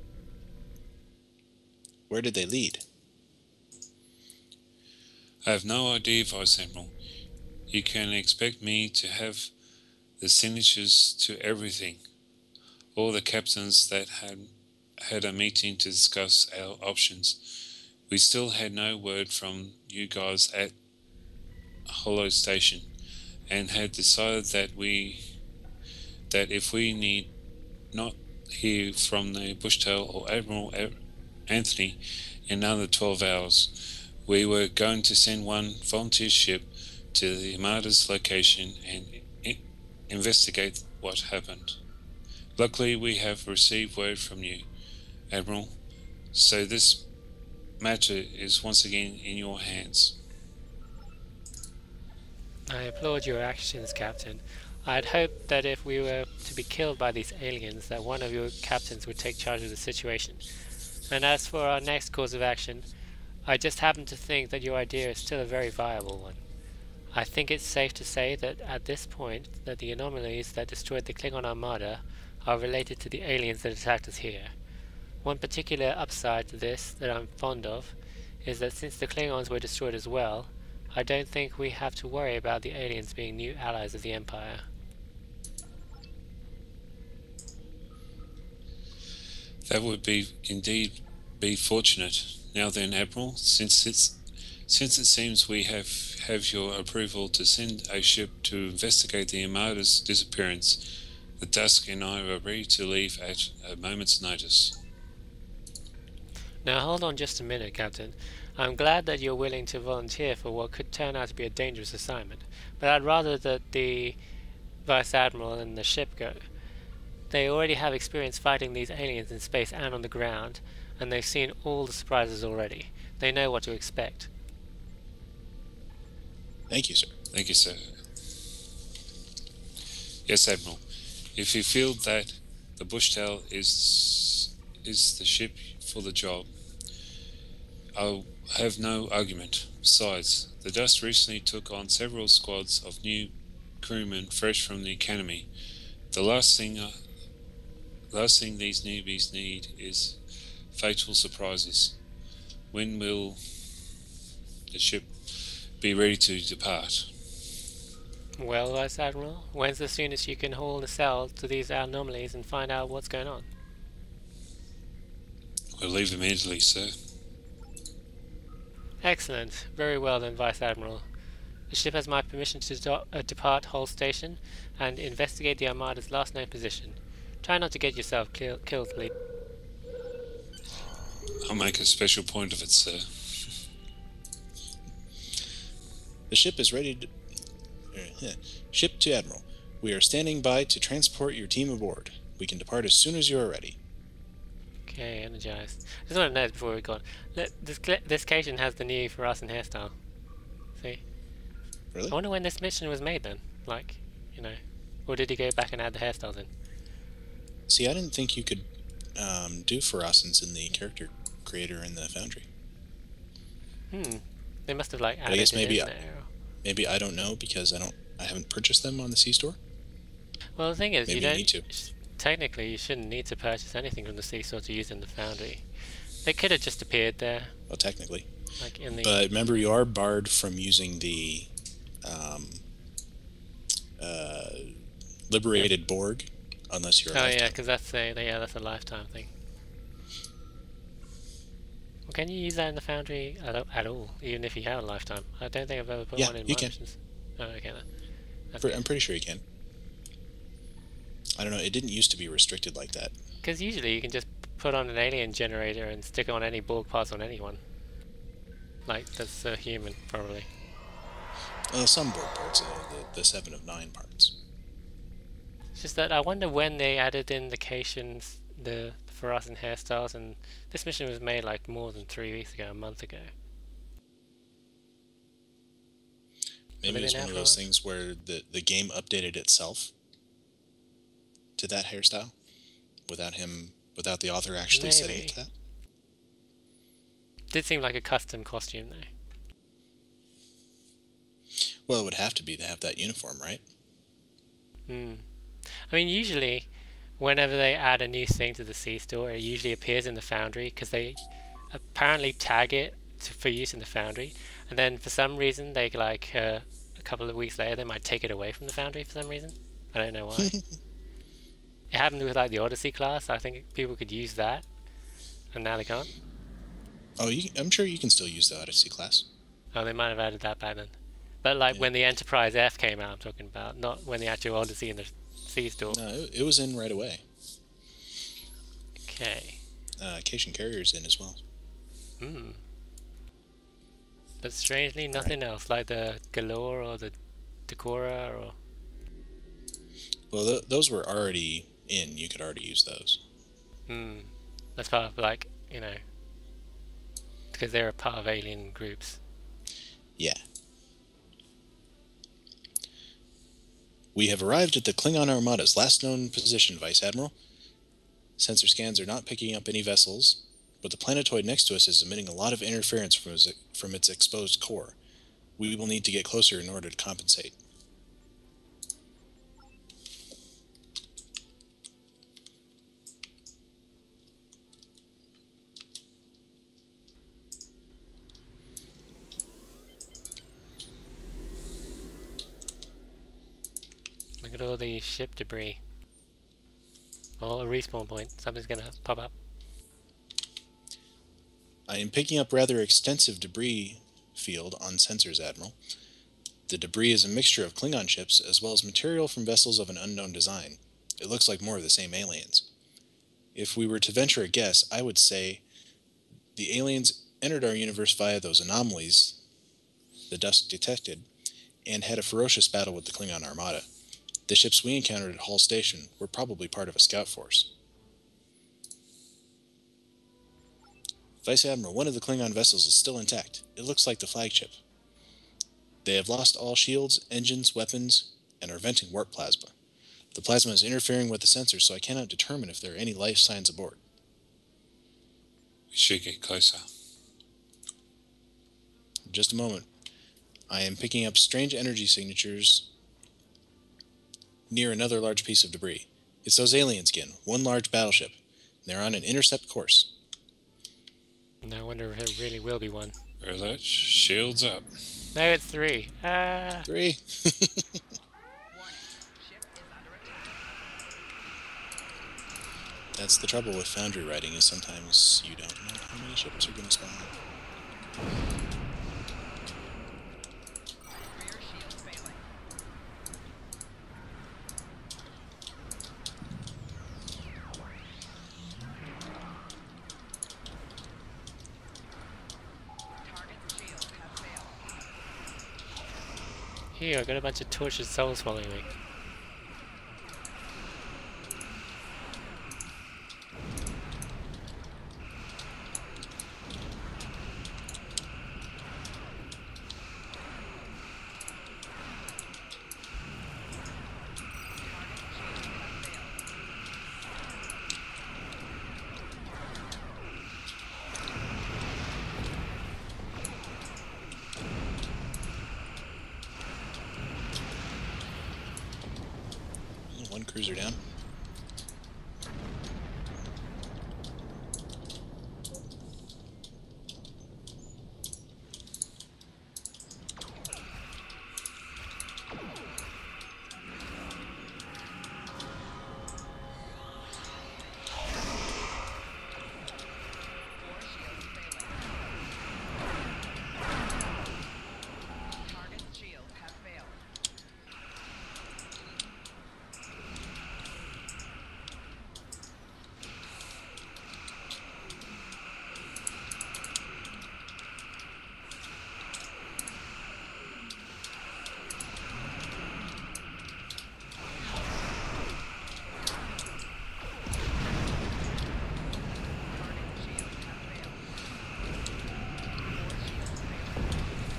[SPEAKER 2] Where did they lead?
[SPEAKER 3] I have no idea, Vice Admiral. You can expect me to have the signatures to everything. All the captains that had had a meeting to discuss our options. We still had no word from you guys at Hollow Station, and had decided that we that if we need not hear from the Bushtail or Admiral Anthony in another twelve hours, we were going to send one volunteer ship to the Armada's location and I- investigate what happened. Luckily, we have received word from you, Admiral, so this matter is once again in your hands.
[SPEAKER 1] I applaud your actions, Captain. I had hoped that if we were to be killed by these aliens, that one of your captains would take charge of the situation. And as for our next course of action, I just happen to think that your idea is still a very viable one. I think it's safe to say that at this point that the anomalies that destroyed the Klingon Armada are related to the aliens that attacked us here. One particular upside to this that I'm fond of is that since the Klingons were destroyed as well, I don't think we have to worry about the aliens being new allies of the Empire.
[SPEAKER 3] That would be indeed be fortunate. Now then, Admiral, since it's since it seems we have, have your approval to send a ship to investigate the Armada's disappearance, the Dusk and I are ready to leave at a moment's notice.
[SPEAKER 1] Now hold on just a minute, Captain. I'm glad that you're willing to volunteer for what could turn out to be a dangerous assignment, but I'd rather that the Vice Admiral and the ship go. they already have experience fighting these aliens in space and on the ground, and they've seen all the surprises already. They know what to expect.
[SPEAKER 2] Thank you, sir.
[SPEAKER 3] Thank you, sir. Yes, Admiral. If you feel that the Bushtail is is the ship for the job, I'll have no argument. Besides, the Dust recently took on several squads of new crewmen fresh from the academy. The last thing, uh, last thing these newbies need is fatal surprises. When will the ship be ready to depart?
[SPEAKER 1] Well, Vice Admiral, when's the soonest you can haul the cell to these anomalies and find out what's going on?
[SPEAKER 3] We'll leave immediately, sir.
[SPEAKER 1] Excellent. Very well then, Vice Admiral. The ship has my permission to do uh, depart Hull Station and investigate the Armada's last known position. Try not to get yourself kill killed, please.
[SPEAKER 3] I'll make a special point of it, sir.
[SPEAKER 2] The ship is ready to... Uh, ship to Admiral. We are standing by to transport your team aboard. We can depart as soon as you are ready.
[SPEAKER 1] Okay, energized. Just want to know before we go on. Look, this, this Cation has the new fluorescent hairstyle. See?
[SPEAKER 2] Really?
[SPEAKER 1] I wonder when this mission was made then. Like, you know. Or did he go back and add the hairstyles in?
[SPEAKER 2] See, I didn't think you could um, do fluorescence in the character creator in the Foundry.
[SPEAKER 1] Hmm. They must have like added
[SPEAKER 2] But I guess
[SPEAKER 1] it
[SPEAKER 2] maybe
[SPEAKER 1] in
[SPEAKER 2] I,
[SPEAKER 1] there.
[SPEAKER 2] maybe I don't know because I don't I haven't purchased them on the C store.
[SPEAKER 1] Well, the thing is,
[SPEAKER 2] Maybe
[SPEAKER 1] you
[SPEAKER 2] you
[SPEAKER 1] don't.
[SPEAKER 2] need to.
[SPEAKER 1] Technically, you shouldn't need to purchase anything from the C-store to use in the Foundry. They could have just appeared there,
[SPEAKER 2] Well, technically.
[SPEAKER 1] like in the.
[SPEAKER 2] But remember, you are barred from using the um, uh, liberated Borg unless you're a
[SPEAKER 1] Oh
[SPEAKER 2] lifetime.
[SPEAKER 1] yeah, because that's a yeah, that's a lifetime thing. Well, can you use that in the Foundry at, at all, even if you have a lifetime? I don't think I've ever put
[SPEAKER 2] Yeah,
[SPEAKER 1] one in
[SPEAKER 2] you
[SPEAKER 1] my
[SPEAKER 2] can.
[SPEAKER 1] missions. Oh, okay then. That's
[SPEAKER 2] Pre- I'm pretty sure you can. I don't know. It didn't used to be restricted like that.
[SPEAKER 1] Because usually you can just put on an alien generator and stick on any Borg parts on anyone. Like, that's a human, probably.
[SPEAKER 2] Uh, some Borg parts, uh, the, the seven of nine parts.
[SPEAKER 1] It's just that I wonder when they added in the Cations, the fluorescent hairstyles, and this mission was made like more than three weeks ago, a month ago.
[SPEAKER 2] Maybe
[SPEAKER 1] they
[SPEAKER 2] it was
[SPEAKER 1] been
[SPEAKER 2] one
[SPEAKER 1] out
[SPEAKER 2] of
[SPEAKER 1] for
[SPEAKER 2] those
[SPEAKER 1] us?
[SPEAKER 2] things where the, the game updated itself to that hairstyle without him, without the author actually setting it to
[SPEAKER 1] Maybe.
[SPEAKER 2] that.
[SPEAKER 1] Did seem like a custom costume though.
[SPEAKER 2] Well, it would have to be to have that uniform, right?
[SPEAKER 1] Hmm. I mean, usually, whenever they add a new thing to the C-store, it usually appears in the Foundry, because they apparently tag it to, for use in the Foundry, and then for some reason, they like, uh, a couple of weeks later, they might take it away from the Foundry for some reason. I don't know why. It happened with like the Odyssey class. I think people could use that, and now they can't.
[SPEAKER 2] Oh, you, I'm sure you can still use the Odyssey class.
[SPEAKER 1] Oh, they might have added that back then. But like
[SPEAKER 2] Yeah.
[SPEAKER 1] when the Enterprise F came out, I'm talking about, not when the actual Odyssey in the C-store.
[SPEAKER 2] No, it, it was in right away.
[SPEAKER 1] Okay.
[SPEAKER 2] Uh, Cation Carrier's in as well.
[SPEAKER 1] Hmm. But strangely, nothing else, like the Galore or the Decora or...
[SPEAKER 2] Well, th- those were already in. You could already use those.
[SPEAKER 1] Hmm. That's part of, like, you know... Because they're a part of alien groups.
[SPEAKER 2] Yeah. We have arrived at the Klingon Armada's last known position, Vice Admiral. Sensor scans are not picking up any vessels, but the planetoid next to us is emitting a lot of interference from its, from its exposed core. We will need to get closer in order to compensate.
[SPEAKER 1] Look at all the ship debris. Oh, a respawn point. Something's gonna pop up.
[SPEAKER 2] I am picking up rather extensive debris field on sensors, Admiral. The debris is a mixture of Klingon ships as well as material from vessels of an unknown design. It looks like more of the same aliens. If we were to venture a guess, I would say the aliens entered our universe via those anomalies the Dusk detected and had a ferocious battle with the Klingon Armada. The ships we encountered at Hull Station were probably part of a scout force. Vice Admiral, one of the Klingon vessels is still intact. It looks like the flagship. They have lost all shields, engines, weapons, and are venting warp plasma. The plasma is interfering with the sensors, so I cannot determine if there are any life signs aboard.
[SPEAKER 3] We should get closer.
[SPEAKER 2] Just a moment. I am picking up strange energy signatures near another large piece of debris. It's those aliens again, one large battleship. They're on an intercept course.
[SPEAKER 1] And I wonder if it really will be one.
[SPEAKER 3] Alert, shields up.
[SPEAKER 1] No, it's three. Ah.
[SPEAKER 2] Three.
[SPEAKER 4] Warning. Ship is under attack.
[SPEAKER 2] That's the trouble with Foundry writing, is sometimes you don't know how many ships are going to spawn.
[SPEAKER 4] Rear shield failing. Target's shield has failed.
[SPEAKER 1] Here, I got a bunch of tortured souls following me.
[SPEAKER 2] One cruiser down.
[SPEAKER 4] Four shields failing. Target's shield has failed. Target's shield has failed. Four shields failing.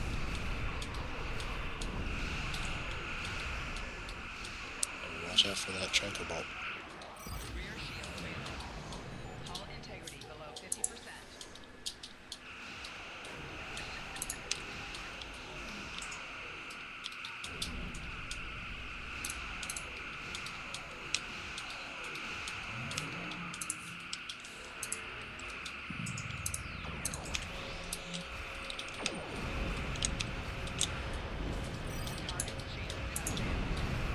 [SPEAKER 2] Watch out for that Tricobolt.
[SPEAKER 4] Rear shield failing. Hull integrity below fifty percent. Target's shield has failed.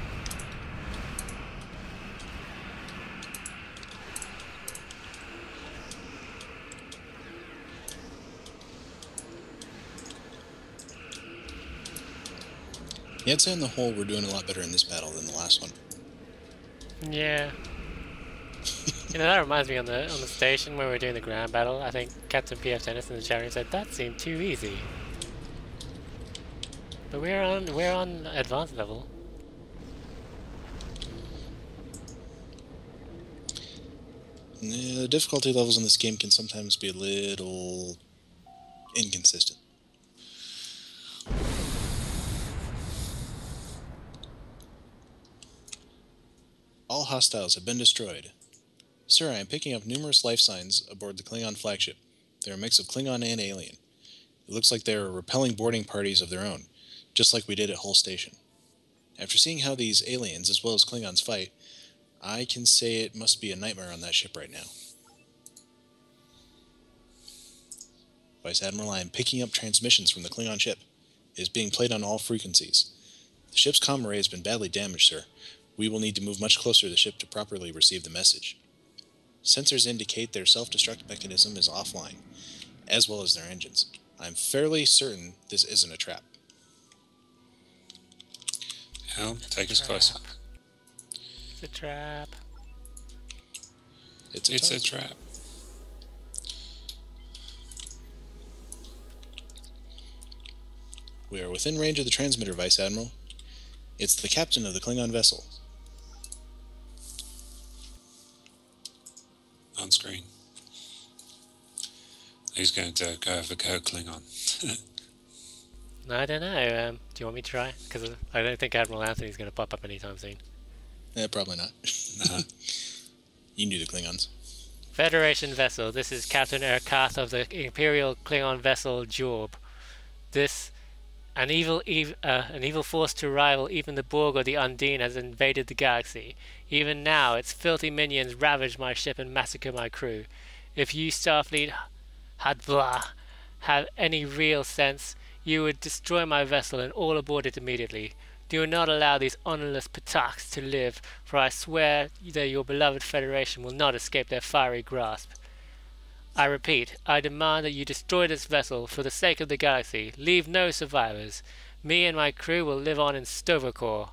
[SPEAKER 2] Yeah, I'd say on the whole we're doing a lot better in this battle than the last one.
[SPEAKER 1] Yeah. You know, that reminds me on the on the station when we were doing the ground battle. I think Captain P F Dennis in the chat room said that seemed too easy. But we're on we're on advanced level.
[SPEAKER 2] Yeah, the difficulty levels in this game can sometimes be a little inconsistent. All hostiles have been destroyed. Sir, I am picking up numerous life signs aboard the Klingon flagship. They're a mix of Klingon and alien. It looks like they are repelling boarding parties of their own, just like we did at Hull Station. After seeing how these aliens, as well as Klingons, fight, I can say it must be a nightmare on that ship right now. Vice Admiral, I am picking up transmissions from the Klingon ship. It is being played on all frequencies. The ship's comm array has been badly damaged, sir. We will need to move much closer to the ship to properly receive the message. Sensors indicate their self-destruct mechanism is offline, as well as their engines. I'm fairly certain this isn't a trap.
[SPEAKER 3] Helm, take us closer.
[SPEAKER 1] It's a trap.
[SPEAKER 2] It's a,
[SPEAKER 3] It's a
[SPEAKER 2] trap.
[SPEAKER 3] trap.
[SPEAKER 2] We are within range of the transmitter, Vice Admiral. It's the captain of the Klingon vessel.
[SPEAKER 3] on screen. Who's going to go have a go Klingon?
[SPEAKER 1] I don't know. Um, do you want me to try? Because I don't think Admiral Anthony's going to pop up anytime soon.
[SPEAKER 2] Eh, probably not.
[SPEAKER 3] No.
[SPEAKER 2] You can do the Klingons.
[SPEAKER 1] Federation vessel. This is Captain Urkath of the Imperial Klingon vessel Jorb. This, an evil, ev uh, an evil force to rival even the Borg or the Undine, has invaded the galaxy. Even now, its filthy minions ravage my ship and massacre my crew. If you, Starfleet Hadblah, have any real sense, you would destroy my vessel and all aboard it immediately. Do not allow these honorless Pataks to live, for I swear that your beloved Federation will not escape their fiery grasp. I repeat, I demand that you destroy this vessel for the sake of the galaxy. Leave no survivors. Me and my crew will live on in Sto-vo-kor.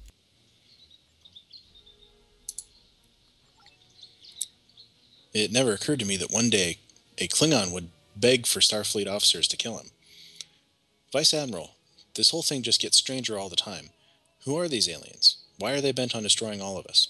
[SPEAKER 2] It never occurred to me that one day a Klingon would beg for Starfleet officers to kill him. Vice Admiral, this whole thing just gets stranger all the time. Who are these aliens? Why are they bent on destroying all of us?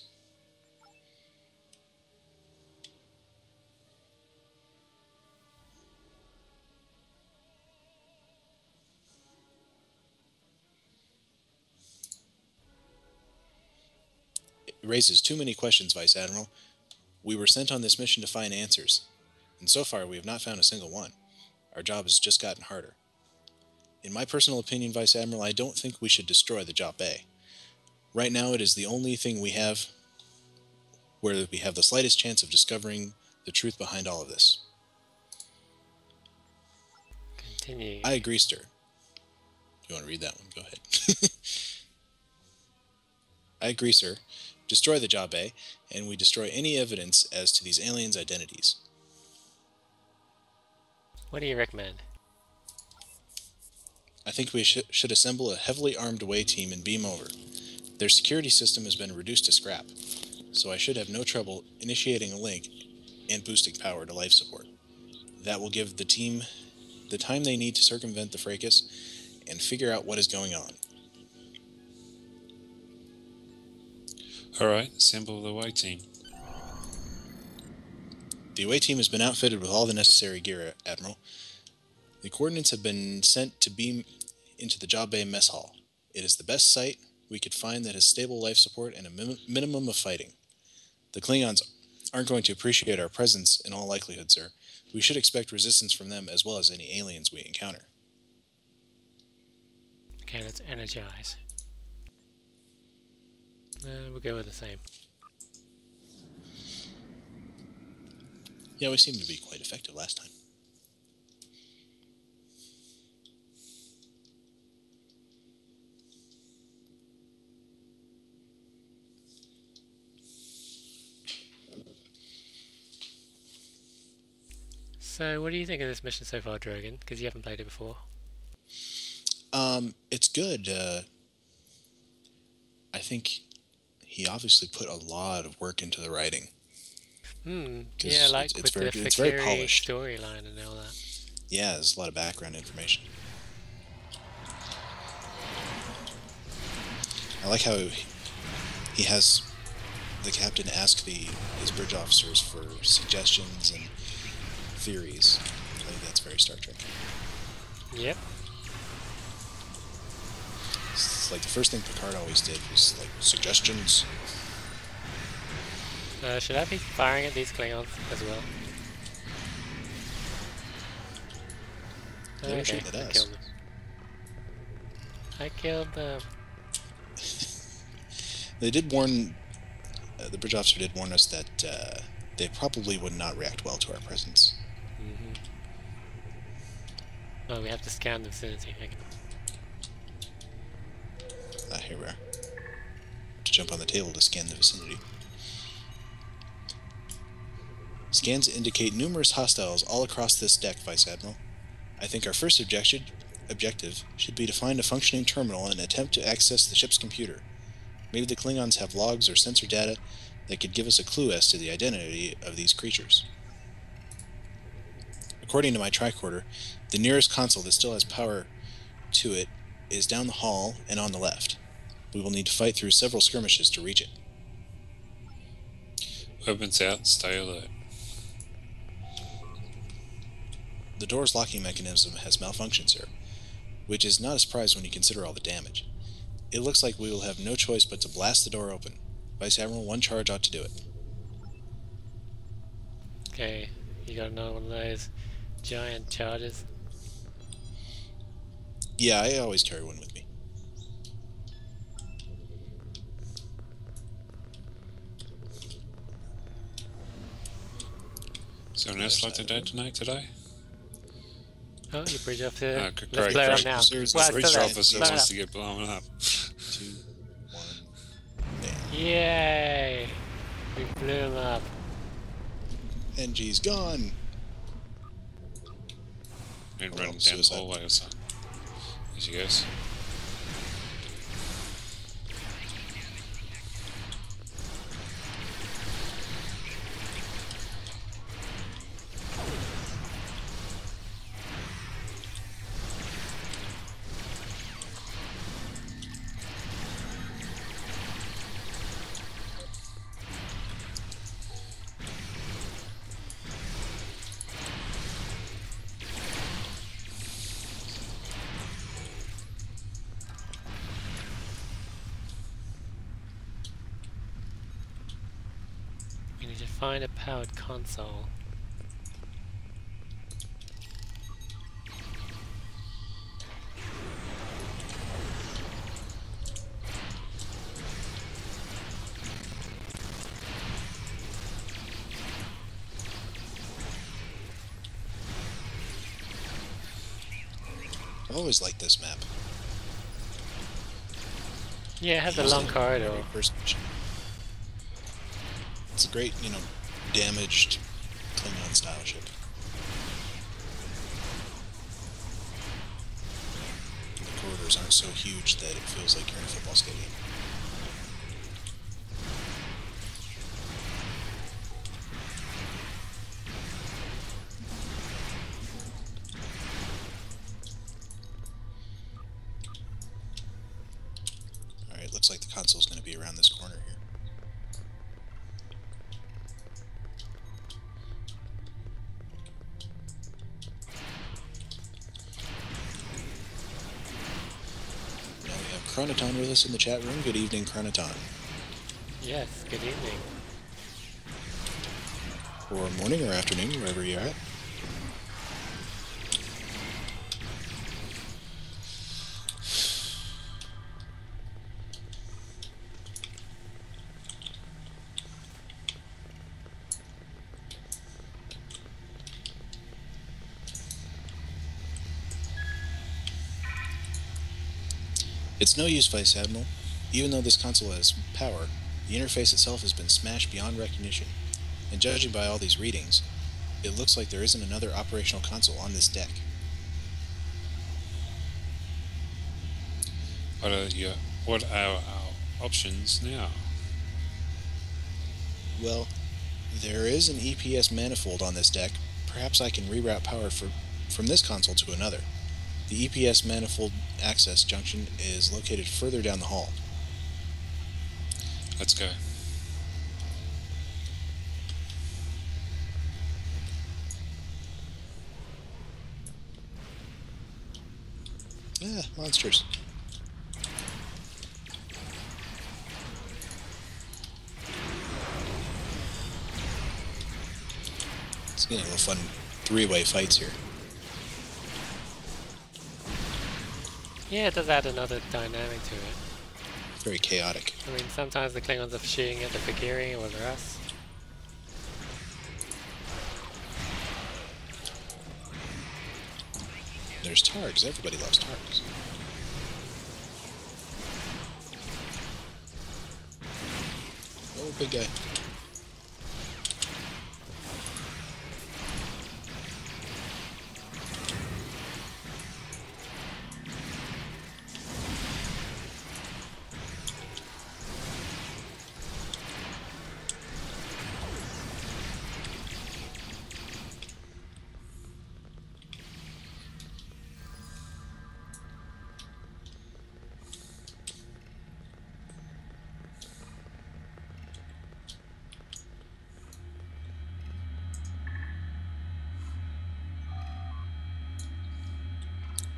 [SPEAKER 2] It raises too many questions, Vice Admiral. We were sent on this mission to find answers, and so far we have not found a single one. Our job has just gotten harder. In my personal opinion, Vice Admiral, I don't think we should destroy the Jop Bay. Right now it is the only thing we have where we have the slightest chance of discovering the truth behind all of this.
[SPEAKER 1] Continue.
[SPEAKER 2] I agree, sir. You want to read that one? Go ahead. I agree, sir. Destroy the Jop Bay, and we destroy any evidence as to these aliens' identities.
[SPEAKER 1] What do you recommend?
[SPEAKER 2] I think we sh should assemble a heavily armed away team and beam over. Their security system has been reduced to scrap, so I should have no trouble initiating a link and boosting power to life support. That will give the team the time they need to circumvent the fracas and figure out what is going on.
[SPEAKER 3] Alright, assemble the away team.
[SPEAKER 2] The away team has been outfitted with all the necessary gear, Admiral. The coordinates have been sent to beam into the Jop Bay mess hall. It is the best site we could find that has stable life support and a min minimum of fighting. The Klingons aren't going to appreciate our presence in all likelihood, sir. We should expect resistance from them as well as any aliens we encounter.
[SPEAKER 1] Okay, let's energize. Uh, we'll go with the same.
[SPEAKER 2] Yeah, we seemed to be quite effective last time.
[SPEAKER 1] So, what do you think of this mission so far, Drogon? Because you haven't played it before.
[SPEAKER 2] Um, it's good. Uh, I think he obviously put a lot of work into the writing.
[SPEAKER 1] Hmm.
[SPEAKER 2] 'Cause
[SPEAKER 1] Yeah, like
[SPEAKER 2] it's- it's
[SPEAKER 1] with
[SPEAKER 2] very-
[SPEAKER 1] the
[SPEAKER 2] it's very
[SPEAKER 1] Fakiri
[SPEAKER 2] polished.
[SPEAKER 1] storyline and all that.
[SPEAKER 2] Yeah, there's a lot of background information. I like how he, he has the captain ask the his bridge officers for suggestions and theories. I think that's very Star Trek.
[SPEAKER 1] Yep.
[SPEAKER 2] It's like the first thing Picard always did was like suggestions.
[SPEAKER 1] Uh, should I be firing at these Klingons as well?
[SPEAKER 2] They were
[SPEAKER 1] Okay,
[SPEAKER 2] shooting at
[SPEAKER 1] I
[SPEAKER 2] us.
[SPEAKER 1] killed them. I killed them.
[SPEAKER 2] They did warn, uh, the bridge officer did warn us that uh, they probably would not react well to our presence.
[SPEAKER 1] Mm-hmm. Oh, we have to scan the vicinity. Okay.
[SPEAKER 2] Ah, here we are. To jump on the table to scan the vicinity. Scans indicate numerous hostiles all across this deck, Vice Admiral. I think our first objection, objective should be to find a functioning terminal and attempt to access the ship's computer. Maybe the Klingons have logs or sensor data that could give us a clue as to the identity of these creatures. According to my tricorder, the nearest console that still has power to it is down the hall and on the left. We will need to fight through several skirmishes to reach it.
[SPEAKER 3] Weapons out, stay alert.
[SPEAKER 2] the door's locking mechanism has malfunctioned, sir, which is not a surprise when you consider all the damage. It looks like we will have no choice but to blast the door open. Vice Admiral, one charge ought to do it.
[SPEAKER 1] Okay, you got another one of those giant charges.
[SPEAKER 2] Yeah, I always carry one with me.
[SPEAKER 3] Is anyone else like to detonate today?
[SPEAKER 1] Oh, you bridge up here.
[SPEAKER 3] Uh, g-
[SPEAKER 1] Let's
[SPEAKER 3] great,
[SPEAKER 1] blow it up
[SPEAKER 3] great.
[SPEAKER 1] now.
[SPEAKER 2] There's
[SPEAKER 1] Well,
[SPEAKER 2] a
[SPEAKER 1] it's
[SPEAKER 3] Bridge
[SPEAKER 1] still there.
[SPEAKER 3] officer
[SPEAKER 1] Blow it
[SPEAKER 3] wants
[SPEAKER 1] up.
[SPEAKER 3] to get blown up.
[SPEAKER 2] Two, one, bam.
[SPEAKER 1] Yay! We blew him up.
[SPEAKER 2] N G's gone!
[SPEAKER 3] And
[SPEAKER 2] Oh,
[SPEAKER 3] running down the
[SPEAKER 2] suicide.
[SPEAKER 3] hallway or something. There she goes.
[SPEAKER 1] We need to find a powered console.
[SPEAKER 2] I've always liked this map.
[SPEAKER 1] Yeah, it has a
[SPEAKER 2] Used
[SPEAKER 1] long
[SPEAKER 2] it in
[SPEAKER 1] corridor.
[SPEAKER 2] every first mission. It's a great, you know, damaged Klingon style ship. The corridors aren't so huge that it feels like you're in a football stadium. Alright, looks like the console's going to be around this corner here. Now we have Chronoton with us in the chat room. Good evening, Chronoton.
[SPEAKER 1] Yes, good evening.
[SPEAKER 2] Or morning or afternoon, wherever you're at. It's no use, Vice Admiral. Even though this console has power, the interface itself has been smashed beyond recognition. And judging by all these readings, it looks like there isn't another operational console on this deck.
[SPEAKER 3] What are your what are our options now?
[SPEAKER 2] Well, there is an E P S manifold on this deck. Perhaps I can reroute power for, from this console to another. The E P S manifold access junction is located further down the hall.
[SPEAKER 3] Let's go.
[SPEAKER 2] Ah, monsters. It's getting a little fun three-way fights here.
[SPEAKER 1] Yeah, it does add another dynamic to it.
[SPEAKER 2] Very chaotic.
[SPEAKER 1] I mean, sometimes the Klingons are shooting at the Fakiri or the us.
[SPEAKER 2] There's Targs. Everybody loves Targs. Oh, big guy.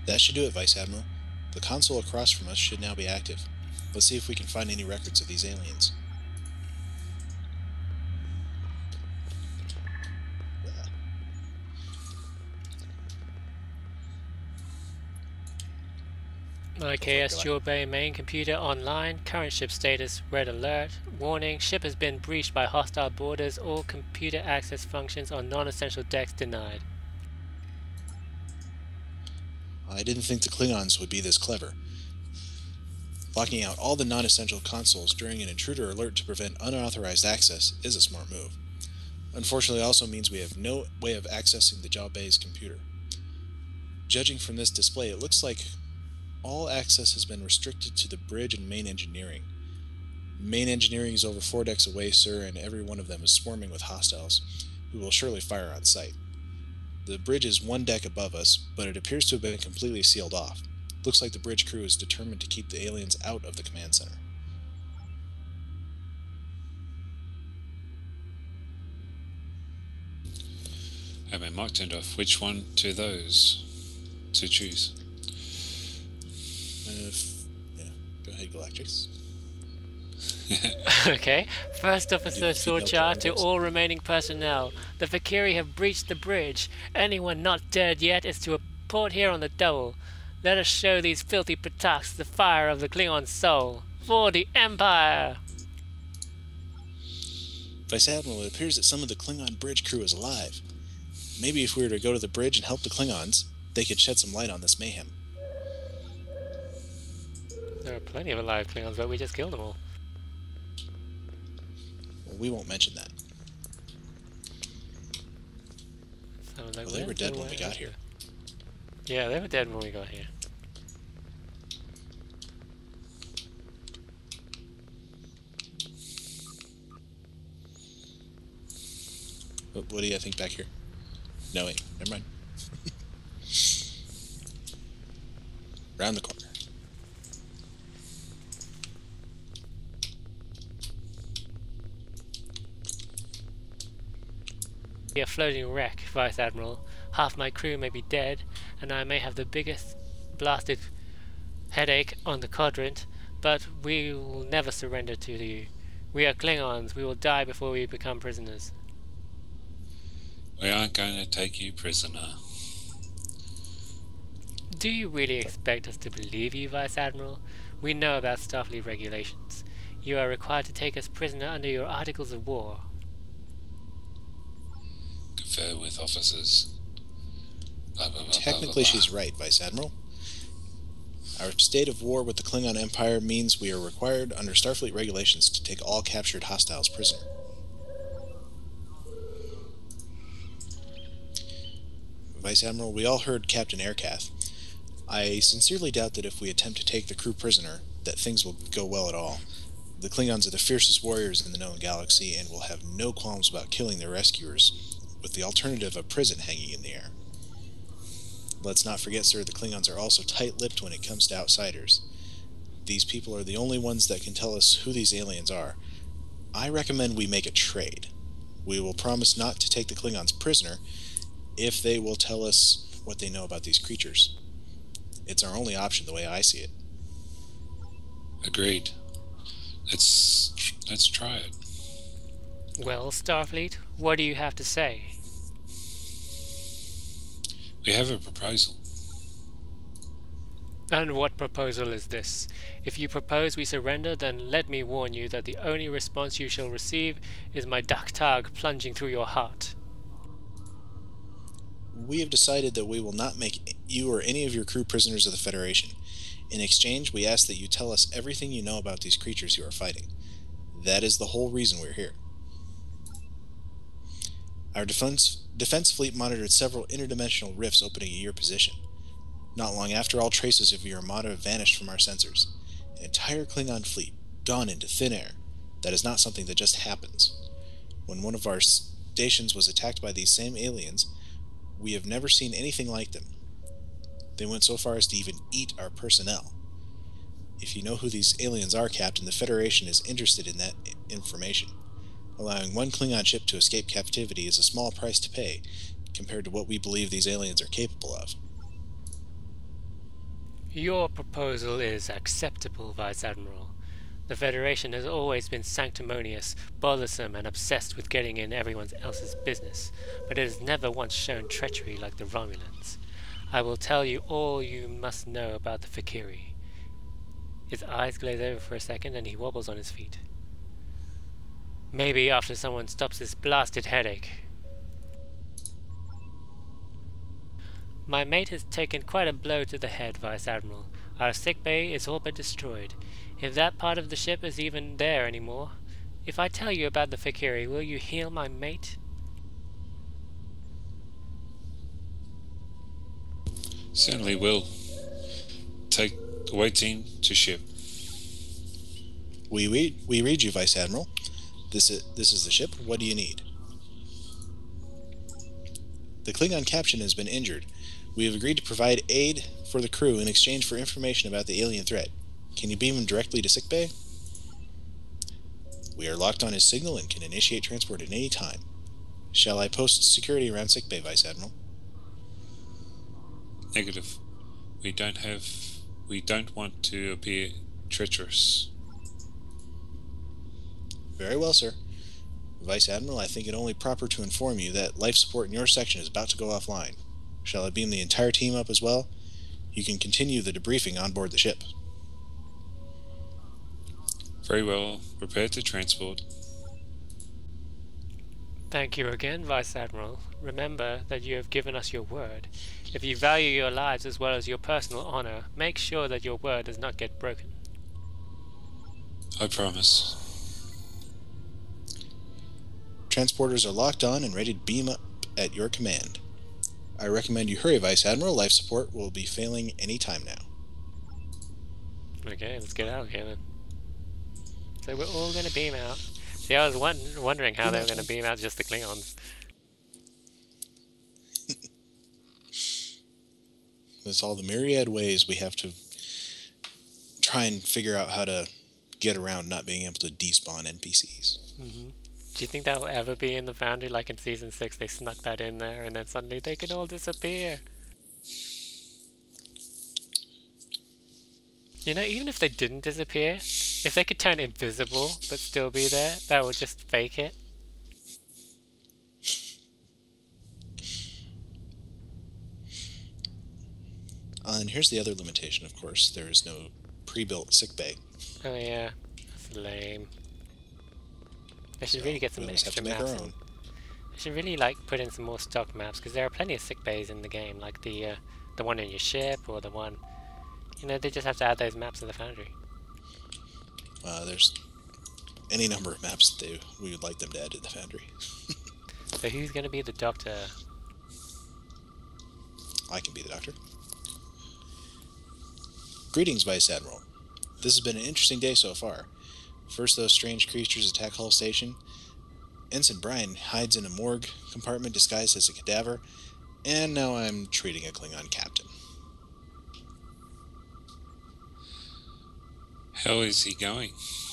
[SPEAKER 2] That should do it, Vice Admiral. The console across from us should now be active. Let's see if we can find any records of these aliens.
[SPEAKER 1] Okay, Astral Bay main computer online. Current ship status, red alert. Warning, ship has been breached by hostile boarders. All computer access functions on non-essential decks denied.
[SPEAKER 2] I didn't think the Klingons would be this clever. Locking out all the non-essential consoles during an intruder alert to prevent unauthorized access is a smart move. Unfortunately, it also means we have no way of accessing the Jaw Bay's computer. Judging from this display, it looks like all access has been restricted to the bridge and main engineering. Main engineering is over four decks away, sir, and every one of them is swarming with hostiles, who will surely fire on sight. The bridge is one deck above us, but it appears to have been completely sealed off. Looks like the bridge crew is determined to keep the aliens out of the command center.
[SPEAKER 3] Have my mic turned off. Which one to those to choose?
[SPEAKER 2] Uh, yeah, go ahead, Galactrix.
[SPEAKER 1] Okay, first officer
[SPEAKER 2] Did you
[SPEAKER 1] Sorchar
[SPEAKER 2] keep
[SPEAKER 1] to
[SPEAKER 2] notes?
[SPEAKER 1] all remaining personnel. The Fakiri have breached the bridge. Anyone not dead yet is to report here on the double. Let us show these filthy Prataks the fire of the Klingon soul. For the Empire!
[SPEAKER 2] Vice Admiral, it appears that some of the Klingon bridge crew is alive. Maybe if we were to go to the bridge and help the Klingons, they could shed some light on this mayhem.
[SPEAKER 1] There are plenty of alive Klingons, but we just killed them all.
[SPEAKER 2] Well, we won't mention that.
[SPEAKER 1] So, like,
[SPEAKER 2] Well, they were
[SPEAKER 1] where's
[SPEAKER 2] dead
[SPEAKER 1] the
[SPEAKER 2] when we
[SPEAKER 1] way-
[SPEAKER 2] got here.
[SPEAKER 1] Yeah, they were dead when we got here.
[SPEAKER 2] What, what do you think back here? No, wait, never mind. Round the corner.
[SPEAKER 1] Be a floating wreck, Vice Admiral. Half my crew may be dead, and I may have the biggest blasted headache on the quadrant, but we will never surrender to you. We are Klingons. We will die before we become prisoners.
[SPEAKER 3] We aren't going to take you prisoner.
[SPEAKER 1] Do you really expect us to believe you, Vice Admiral? We know about Starfleet regulations. You are required to take us prisoner under your Articles of War.
[SPEAKER 3] Confer with officers. Blah, blah, blah,
[SPEAKER 2] Technically,
[SPEAKER 3] blah, blah,
[SPEAKER 2] she's right, Vice Admiral. Our state of war with the Klingon Empire means we are required under Starfleet regulations to take all captured hostiles prisoner. Vice Admiral, we all heard Captain Aircath. I sincerely doubt that if we attempt to take the crew prisoner, that things will go well at all. The Klingons are the fiercest warriors in the known galaxy and will have no qualms about killing their rescuers, with the alternative of prison hanging in the air. Let's not forget, sir, the Klingons are also tight-lipped when it comes to outsiders. These people are the only ones that can tell us who these aliens are. I recommend we make a trade. We will promise not to take the Klingons prisoner if they will tell us what they know about these creatures. It's our only option the way I see it.
[SPEAKER 3] Agreed. Let's let's try it.
[SPEAKER 1] Well, Starfleet, what do you have to say?
[SPEAKER 3] We have a proposal.
[SPEAKER 1] And what proposal is this? If you propose we surrender, then let me warn you that the only response you shall receive is my daktag plunging through your heart.
[SPEAKER 2] We have decided that we will not make you or any of your crew prisoners of the Federation. In exchange, we ask that you tell us everything you know about these creatures you are fighting. That is the whole reason we're here. Our defense, defense fleet monitored several interdimensional rifts opening at your position. Not long after, all traces of your armada vanished from our sensors. An entire Klingon fleet, gone into thin air. That is not something that just happens. When one of our stations was attacked by these same aliens, we have never seen anything like them. They went so far as to even eat our personnel. If you know who these aliens are, Captain, the Federation is interested in that information. Allowing one Klingon ship to escape captivity is a small price to pay compared to what we believe these aliens are capable of.
[SPEAKER 1] Your proposal is acceptable, Vice Admiral. The Federation has always been sanctimonious, bothersome, and obsessed with getting in everyone else's business, but it has never once shown treachery like the Romulans. I will tell you all you must know about the Fakiri. His eyes glaze over for a second and he wobbles on his feet. Maybe after someone stops this blasted headache. My mate has taken quite a blow to the head, Vice Admiral. Our sickbay is all but destroyed. If that part of the ship is even there anymore, if I tell you about the Fakiri, will you heal my mate?
[SPEAKER 3] Certainly will. Take away team to ship.
[SPEAKER 2] We read, we read you, Vice Admiral. This is, this is the ship. What do you need? The Klingon captain has been injured. We have agreed to provide aid for the crew in exchange for information about the alien threat. Can you beam him directly to sickbay? We are locked on his signal and can initiate transport at any time. Shall I post security around sickbay, Vice Admiral?
[SPEAKER 3] Negative. We don't have... We don't want to appear treacherous.
[SPEAKER 2] Very well, sir. Vice Admiral, I think it only proper to inform you that life support in your section is about to go offline. Shall I beam the entire team up as well? You can continue the debriefing on board the ship.
[SPEAKER 3] Very well. Prepare to transport.
[SPEAKER 1] Thank you again, Vice Admiral. Remember that you have given us your word. If you value your lives as well as your personal honor, make sure that your word does not get broken.
[SPEAKER 3] I promise.
[SPEAKER 2] Transporters are locked on and ready to beam up at your command. I recommend you hurry, Vice Admiral. Life support will be failing any time now.
[SPEAKER 1] Okay, let's get out of here then. So we're all going to beam out. See, I was won wondering how they were going to beam out just the Klingons.
[SPEAKER 2] There's all the myriad ways we have to try and figure out how to get around not being able to despawn N P Cs.
[SPEAKER 1] Mm-hmm. Do you think that will ever be in the Foundry, like in Season six, they snuck that in there and then suddenly they could all disappear? You know, even if they didn't disappear, if they could turn invisible but still be there, that would just fake it.
[SPEAKER 2] Uh, and here's the other limitation, of course. There is no pre-built sickbay.
[SPEAKER 1] Oh yeah, that's lame. They should
[SPEAKER 2] So
[SPEAKER 1] really get some
[SPEAKER 2] we always have
[SPEAKER 1] extra
[SPEAKER 2] to make
[SPEAKER 1] maps.
[SPEAKER 2] our
[SPEAKER 1] In.
[SPEAKER 2] own.
[SPEAKER 1] They should really like put in some more stock maps, because there are plenty of sick bays in the game, like the uh, the one in your ship or the one. You know, they just have to add those maps to the Foundry.
[SPEAKER 2] Uh, there's any number of maps that they, we would like them to add to the Foundry.
[SPEAKER 1] So who's going to be the Doctor?
[SPEAKER 2] I can be the Doctor. Greetings, Vice Admiral. This has been an interesting day so far. First, those strange creatures attack Hull Station. Ensign Brian hides in a morgue compartment disguised as a cadaver. And now I'm treating a Klingon captain.
[SPEAKER 3] How is he going?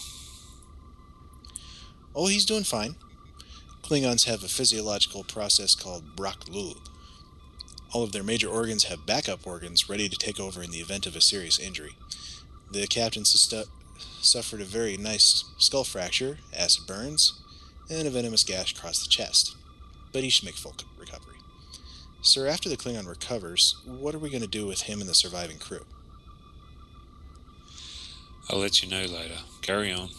[SPEAKER 2] Oh, he's doing fine. Klingons have a physiological process called Brak-Lul. All of their major organs have backup organs ready to take over in the event of a serious injury. The captain su suffered a very nice skull fracture, acid burns, and a venomous gash across the chest. But he should make full recovery. Sir, after the Klingon recovers, what are we going to do with him and the surviving crew?
[SPEAKER 3] I'll let you know later. Carry on.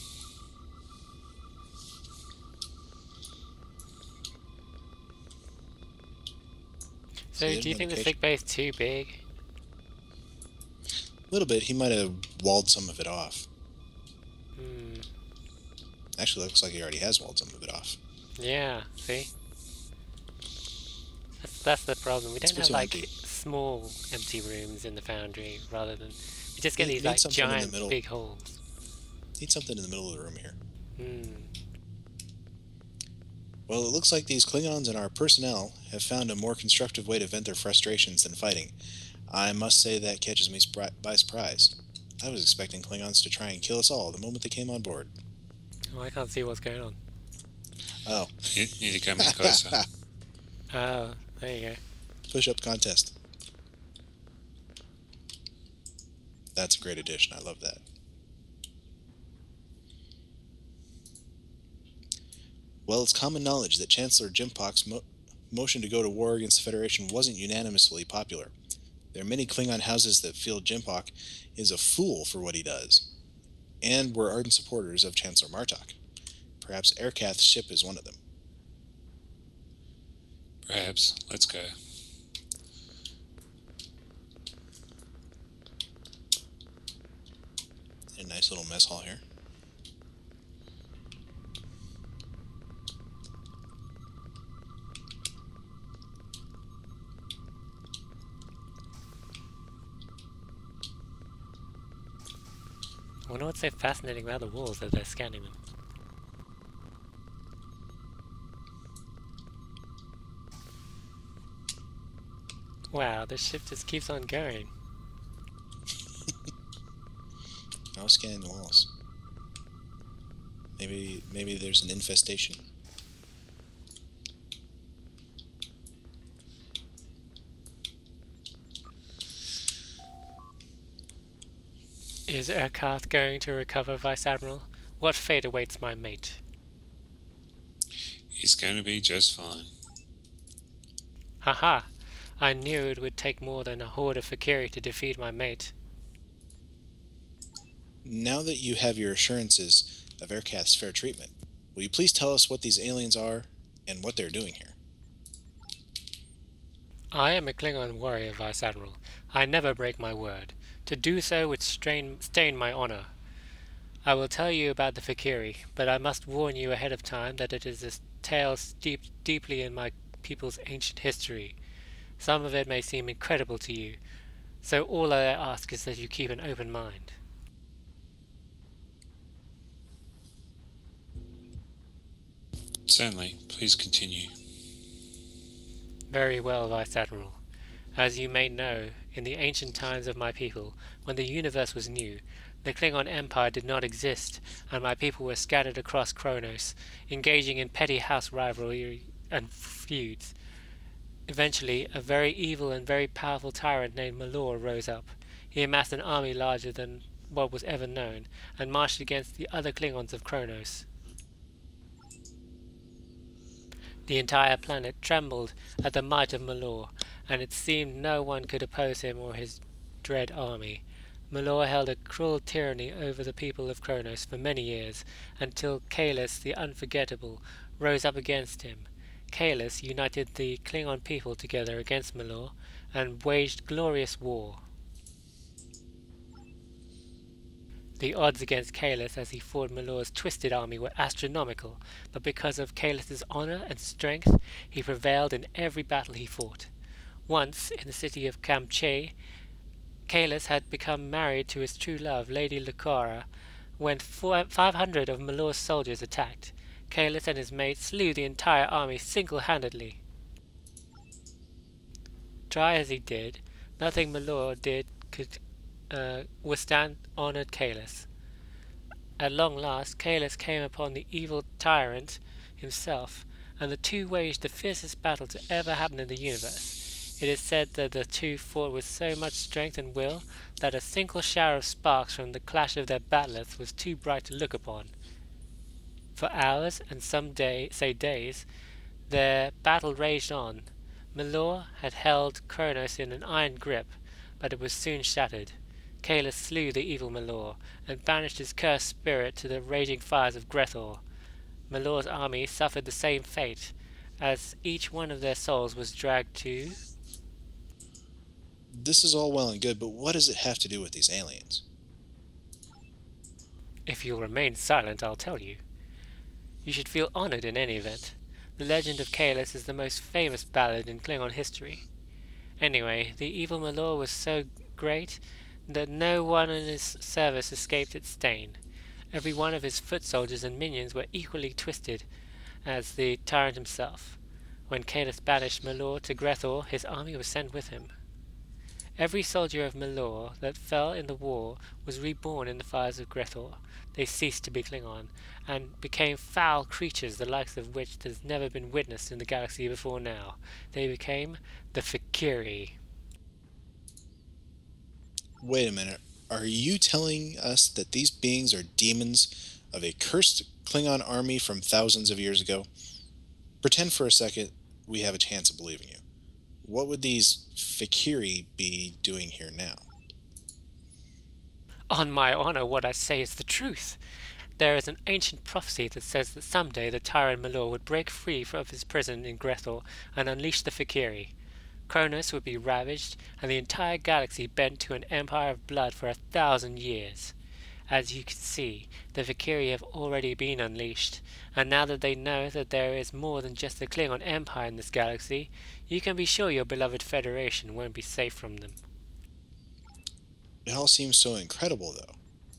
[SPEAKER 1] So do you think the sick bay is too big?
[SPEAKER 2] A little bit. He might have walled some of it off.
[SPEAKER 1] Hmm.
[SPEAKER 2] Actually, looks like he already has walled some of it off.
[SPEAKER 1] Yeah, see? That's, that's the problem. We don't
[SPEAKER 2] It's
[SPEAKER 1] have like
[SPEAKER 2] empty.
[SPEAKER 1] small empty rooms in the Foundry, rather than... We just get
[SPEAKER 2] Need-
[SPEAKER 1] these
[SPEAKER 2] need
[SPEAKER 1] like
[SPEAKER 2] something in the
[SPEAKER 1] giant
[SPEAKER 2] middle.
[SPEAKER 1] big holes.
[SPEAKER 2] Need something in the middle of the room here.
[SPEAKER 1] Hmm.
[SPEAKER 2] Well, it looks like these Klingons and our personnel have found a more constructive way to vent their frustrations than fighting. I must say that catches me spri by surprise. I was expecting Klingons to try and kill us all the moment they came on board.
[SPEAKER 1] Oh, I can't see what's going on.
[SPEAKER 2] Oh,
[SPEAKER 3] You need to come in closer.
[SPEAKER 1] Oh, there you go.
[SPEAKER 2] push-up contest. That's a great addition. I love that. Well, it's common knowledge that Chancellor Jimpok's mo motion to go to war against the Federation wasn't unanimously popular. There are many Klingon houses that feel Jimpok is a fool for what he does, and were ardent supporters of Chancellor Martok. Perhaps Aircath's ship is one of them.
[SPEAKER 3] Perhaps. Let's go.
[SPEAKER 2] A nice little mess hall here.
[SPEAKER 1] I wonder what's so fascinating about the walls as they're scanning them. Wow, this ship just keeps on going.
[SPEAKER 2] I was scanning the walls. Maybe, maybe there's an infestation.
[SPEAKER 1] Is Aircath going to recover, Vice Admiral? What fate awaits my mate?
[SPEAKER 3] He's going to be just fine.
[SPEAKER 1] Haha! I knew it would take more than a horde of Fakiri to defeat my mate.
[SPEAKER 2] Now that you have your assurances of Aircath's fair treatment, will you please tell us what these aliens are and what they're doing here?
[SPEAKER 1] I am a Klingon warrior, Vice Admiral. I never break my word. To do so would strain, stain my honor. I will tell you about the Fakiri, but I must warn you ahead of time that it is a tale steeped deeply in my people's ancient history. Some of it may seem incredible to you, so all I ask is that you keep an open mind.
[SPEAKER 3] Certainly. Please continue.
[SPEAKER 1] Very well, Vice Admiral. As you may know, in the ancient times of my people, when the universe was new, the Klingon Empire did not exist, and my people were scattered across Kronos, engaging in petty house rivalry and feuds. Eventually, a very evil and very powerful tyrant named Malor rose up. He amassed an army larger than what was ever known, and marched against the other Klingons of Kronos. The entire planet trembled at the might of Malor, and it seemed no one could oppose him or his dread army. Malor held a cruel tyranny over the people of Kronos for many years, until Kahless the Unforgettable rose up against him. Kahless united the Klingon people together against Malor, and waged glorious war. The odds against Kahless as he fought Malor's twisted army were astronomical, but because of Kahless's honor and strength, he prevailed in every battle he fought. Once, in the city of Kamche, Kahless had become married to his true love, Lady Lucora, when five hundred of Malor's soldiers attacked. Kahless and his mate slew the entire army single-handedly. Try as he did, nothing Malor did could uh, withstand honored Kahless. At long last, Kahless came upon the evil tyrant himself, and the two waged the fiercest battle to ever happen in the universe. It is said that the two fought with so much strength and will that a single shower of sparks from the clash of their battlets was too bright to look upon. For hours, and some day, say days, their battle raged on. Malor had held Kronos in an iron grip, but it was soon shattered. Kahless slew the evil Malor, and banished his cursed spirit to the raging fires of Grethor. Malor's army suffered the same fate, as each one of their souls was dragged to...
[SPEAKER 2] This is all well and good, but what does it have to do with these aliens?
[SPEAKER 1] If you'll remain silent, I'll tell you. You should feel honored in any event. The legend of Kahless is the most famous ballad in Klingon history. Anyway, the evil Malor was so great that no one in his service escaped its stain. Every one of his foot soldiers and minions were equally twisted as the tyrant himself. When Kahless banished Malor to Grethor, his army was sent with him. Every soldier of Malor that fell in the war was reborn in the fires of Grethor. They ceased to be Klingon, and became foul creatures the likes of which has never been witnessed in the galaxy before now. They became the Fakiri.
[SPEAKER 2] Wait a minute. Are you telling us that these beings are demons of a cursed Klingon army from thousands of years ago? Pretend for a second we have a chance of believing you. What would these Fakiri be doing here now?
[SPEAKER 1] On my honor, what I say is the truth. There is an ancient prophecy that says that someday the tyrant Malor would break free from his prison in Grethel and unleash the Fakiri. Kronos would be ravaged, and the entire galaxy bent to an empire of blood for a thousand years. As you can see, the Fakiri have already been unleashed, and now that they know that there is more than just the Klingon Empire in this galaxy, you can be sure your beloved Federation won't be safe from them.
[SPEAKER 2] It all seems so incredible, though.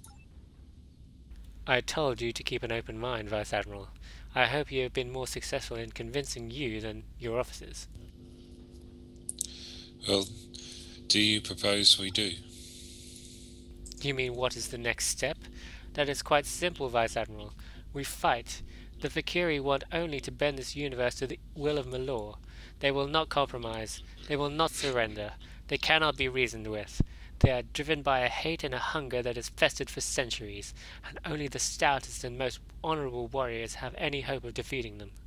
[SPEAKER 1] I told you to keep an open mind, Vice Admiral. I hope you have been more successful in convincing you than your officers.
[SPEAKER 3] Well, do you propose we do?
[SPEAKER 1] You mean what is the next step? That is quite simple, Vice Admiral. We fight. The Fakiri want only to bend this universe to the will of Malor. They will not compromise. They will not surrender. They cannot be reasoned with. They are driven by a hate and a hunger that has festered for centuries, and only the stoutest and most honorable warriors have any hope of defeating them.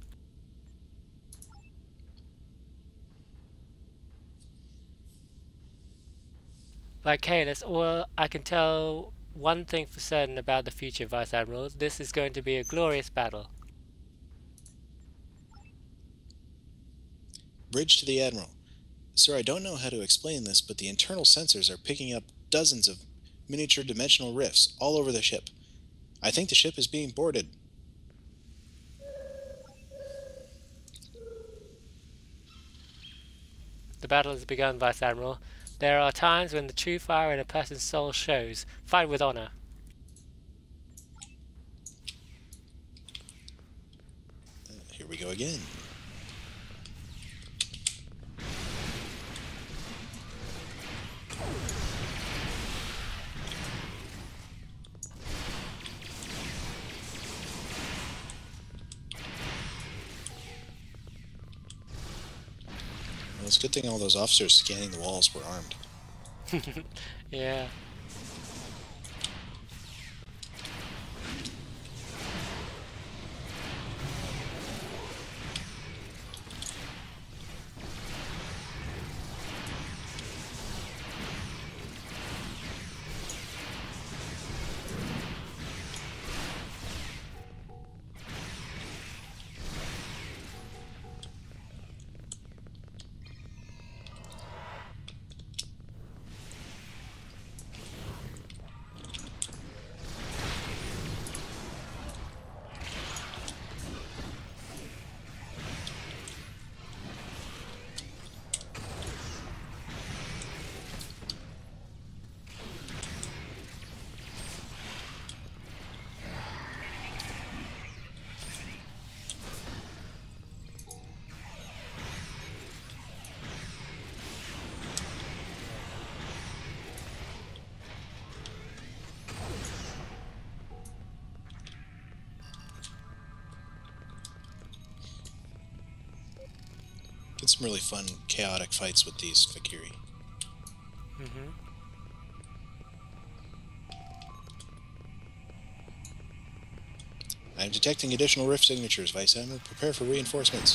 [SPEAKER 1] By Kalis, all I can tell one thing for certain about the future, Vice Admiral. This is going to be a glorious battle.
[SPEAKER 2] Bridge to the Admiral. Sir, I don't know how to explain this, but the internal sensors are picking up dozens of miniature dimensional rifts all over the ship. I think the ship is being boarded.
[SPEAKER 1] The battle has begun, Vice Admiral. There are times when the true fire in a person's soul shows. Fight with honor.
[SPEAKER 2] Uh, here we go again. Well, it's a good thing all those officers scanning the walls were armed.
[SPEAKER 1] Yeah.
[SPEAKER 2] Get some really fun, chaotic fights with these Fakiri.
[SPEAKER 1] Mm-hmm.
[SPEAKER 2] I'm detecting additional rift signatures, Vice Admiral. Prepare for reinforcements.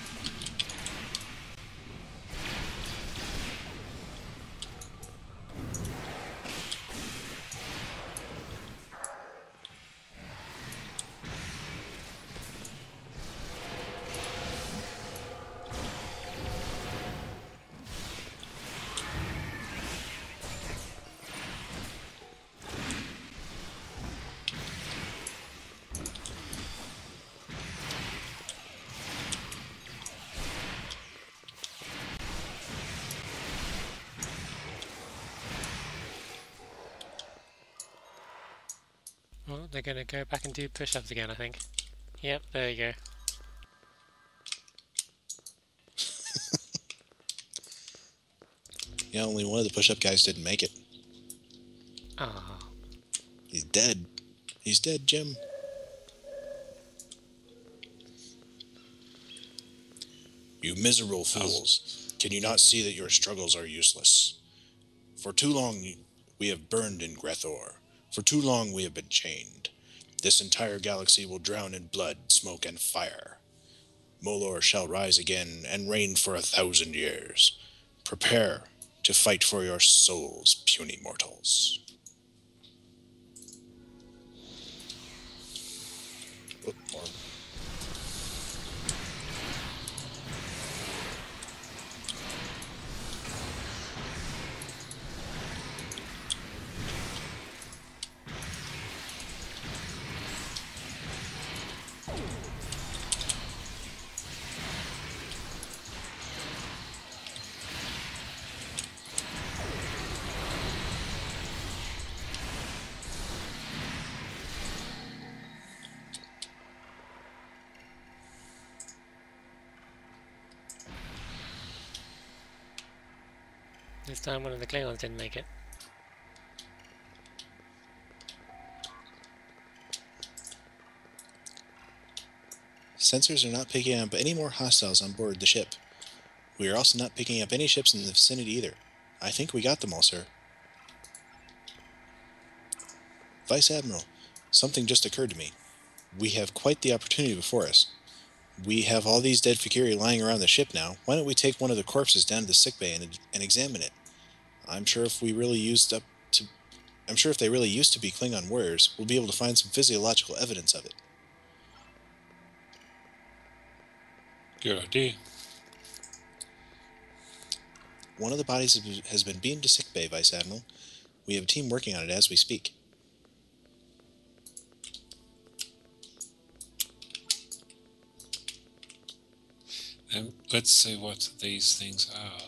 [SPEAKER 1] Well, they're going to go back and do push-ups again, I think. Yep, there you go.
[SPEAKER 2] Yeah, only one of the push-up guys didn't make it.
[SPEAKER 1] Ah.
[SPEAKER 2] He's dead. He's dead, Jim. You miserable fools. Can you not see that your struggles are useless? For too long, We have burned in Grethor. For too long we have been chained. This entire galaxy will drown in blood, smoke, and fire. Molor shall rise again and reign for a thousand years. Prepare to fight for your souls, puny mortals. Oh, more.
[SPEAKER 1] This time one of the Klingons didn't make it.
[SPEAKER 2] Sensors are not picking up any more hostiles on board the ship. We are also not picking up any ships in the vicinity either. I think we got them all, sir. Vice Admiral, something just occurred to me. We have quite the opportunity before us. We have all these dead Fakiri lying around the ship now. Why don't we take one of the corpses down to the sickbay and, and examine it? I'm sure if we really used up to... I'm sure if they really used to be Klingon warriors, we'll be able to find some physiological evidence of it.
[SPEAKER 3] Good idea.
[SPEAKER 2] One of the bodies has been beamed to sickbay, Vice Admiral. We have a team working on it as we speak.
[SPEAKER 3] And let's see what these things are.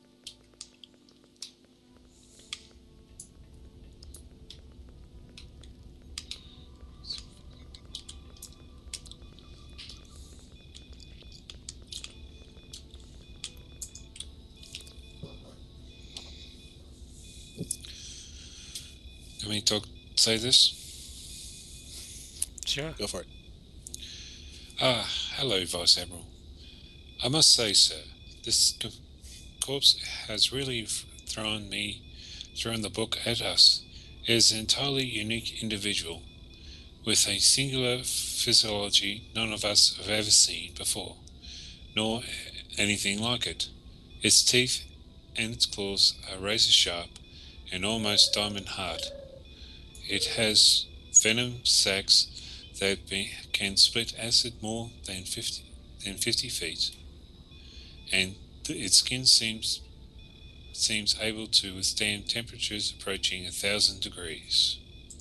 [SPEAKER 3] Let me talk, say this.
[SPEAKER 1] Sure.
[SPEAKER 2] Go for it.
[SPEAKER 3] Ah, hello, Vice Admiral. I must say, sir, this co corpse has really thrown me, thrown the book at us. It is an entirely unique individual, with a singular physiology none of us have ever seen before, nor anything like it. Its teeth and its claws are razor sharp and almost diamond hard. It has venom sacs that be, can split acid more than fifty, than fifty feet. And th its skin seems seems able to withstand temperatures approaching a thousand degrees.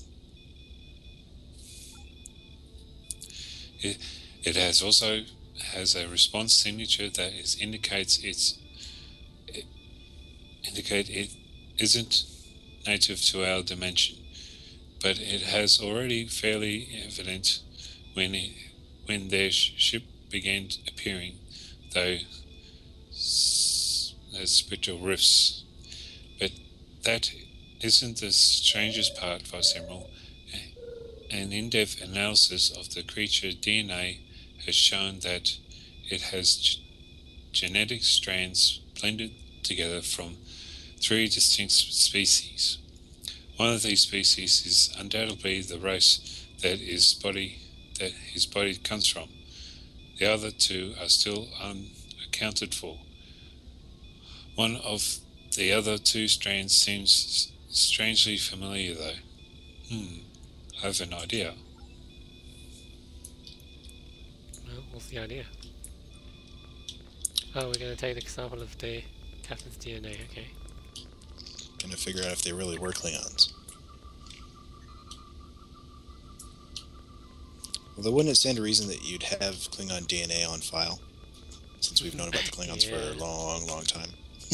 [SPEAKER 3] It, it has also has a response signature that is indicates it's it, indicate it isn't native to our dimension, but it has already fairly evident when it, when their sh ship began appearing, though as spiritual rifts. But that isn't the strangest part, Vice Admiral. An in-depth analysis of the creature D N A has shown that it has genetic strands blended together from three distinct species. One of these species is undoubtedly the race that his body that his body comes from. The other two are still unaccounted for. One of the other two strands seems strangely familiar, though. Hmm, I have an idea.
[SPEAKER 1] Well, what's the idea? Oh, we're going to take the sample of the captain's D N A, okay.
[SPEAKER 2] Gonna figure out if they really were Klingons. Although wouldn't it stand to reason that you'd have Klingon D N A on file? Since we've known about the Klingons
[SPEAKER 1] Yeah.
[SPEAKER 2] for a long, long time.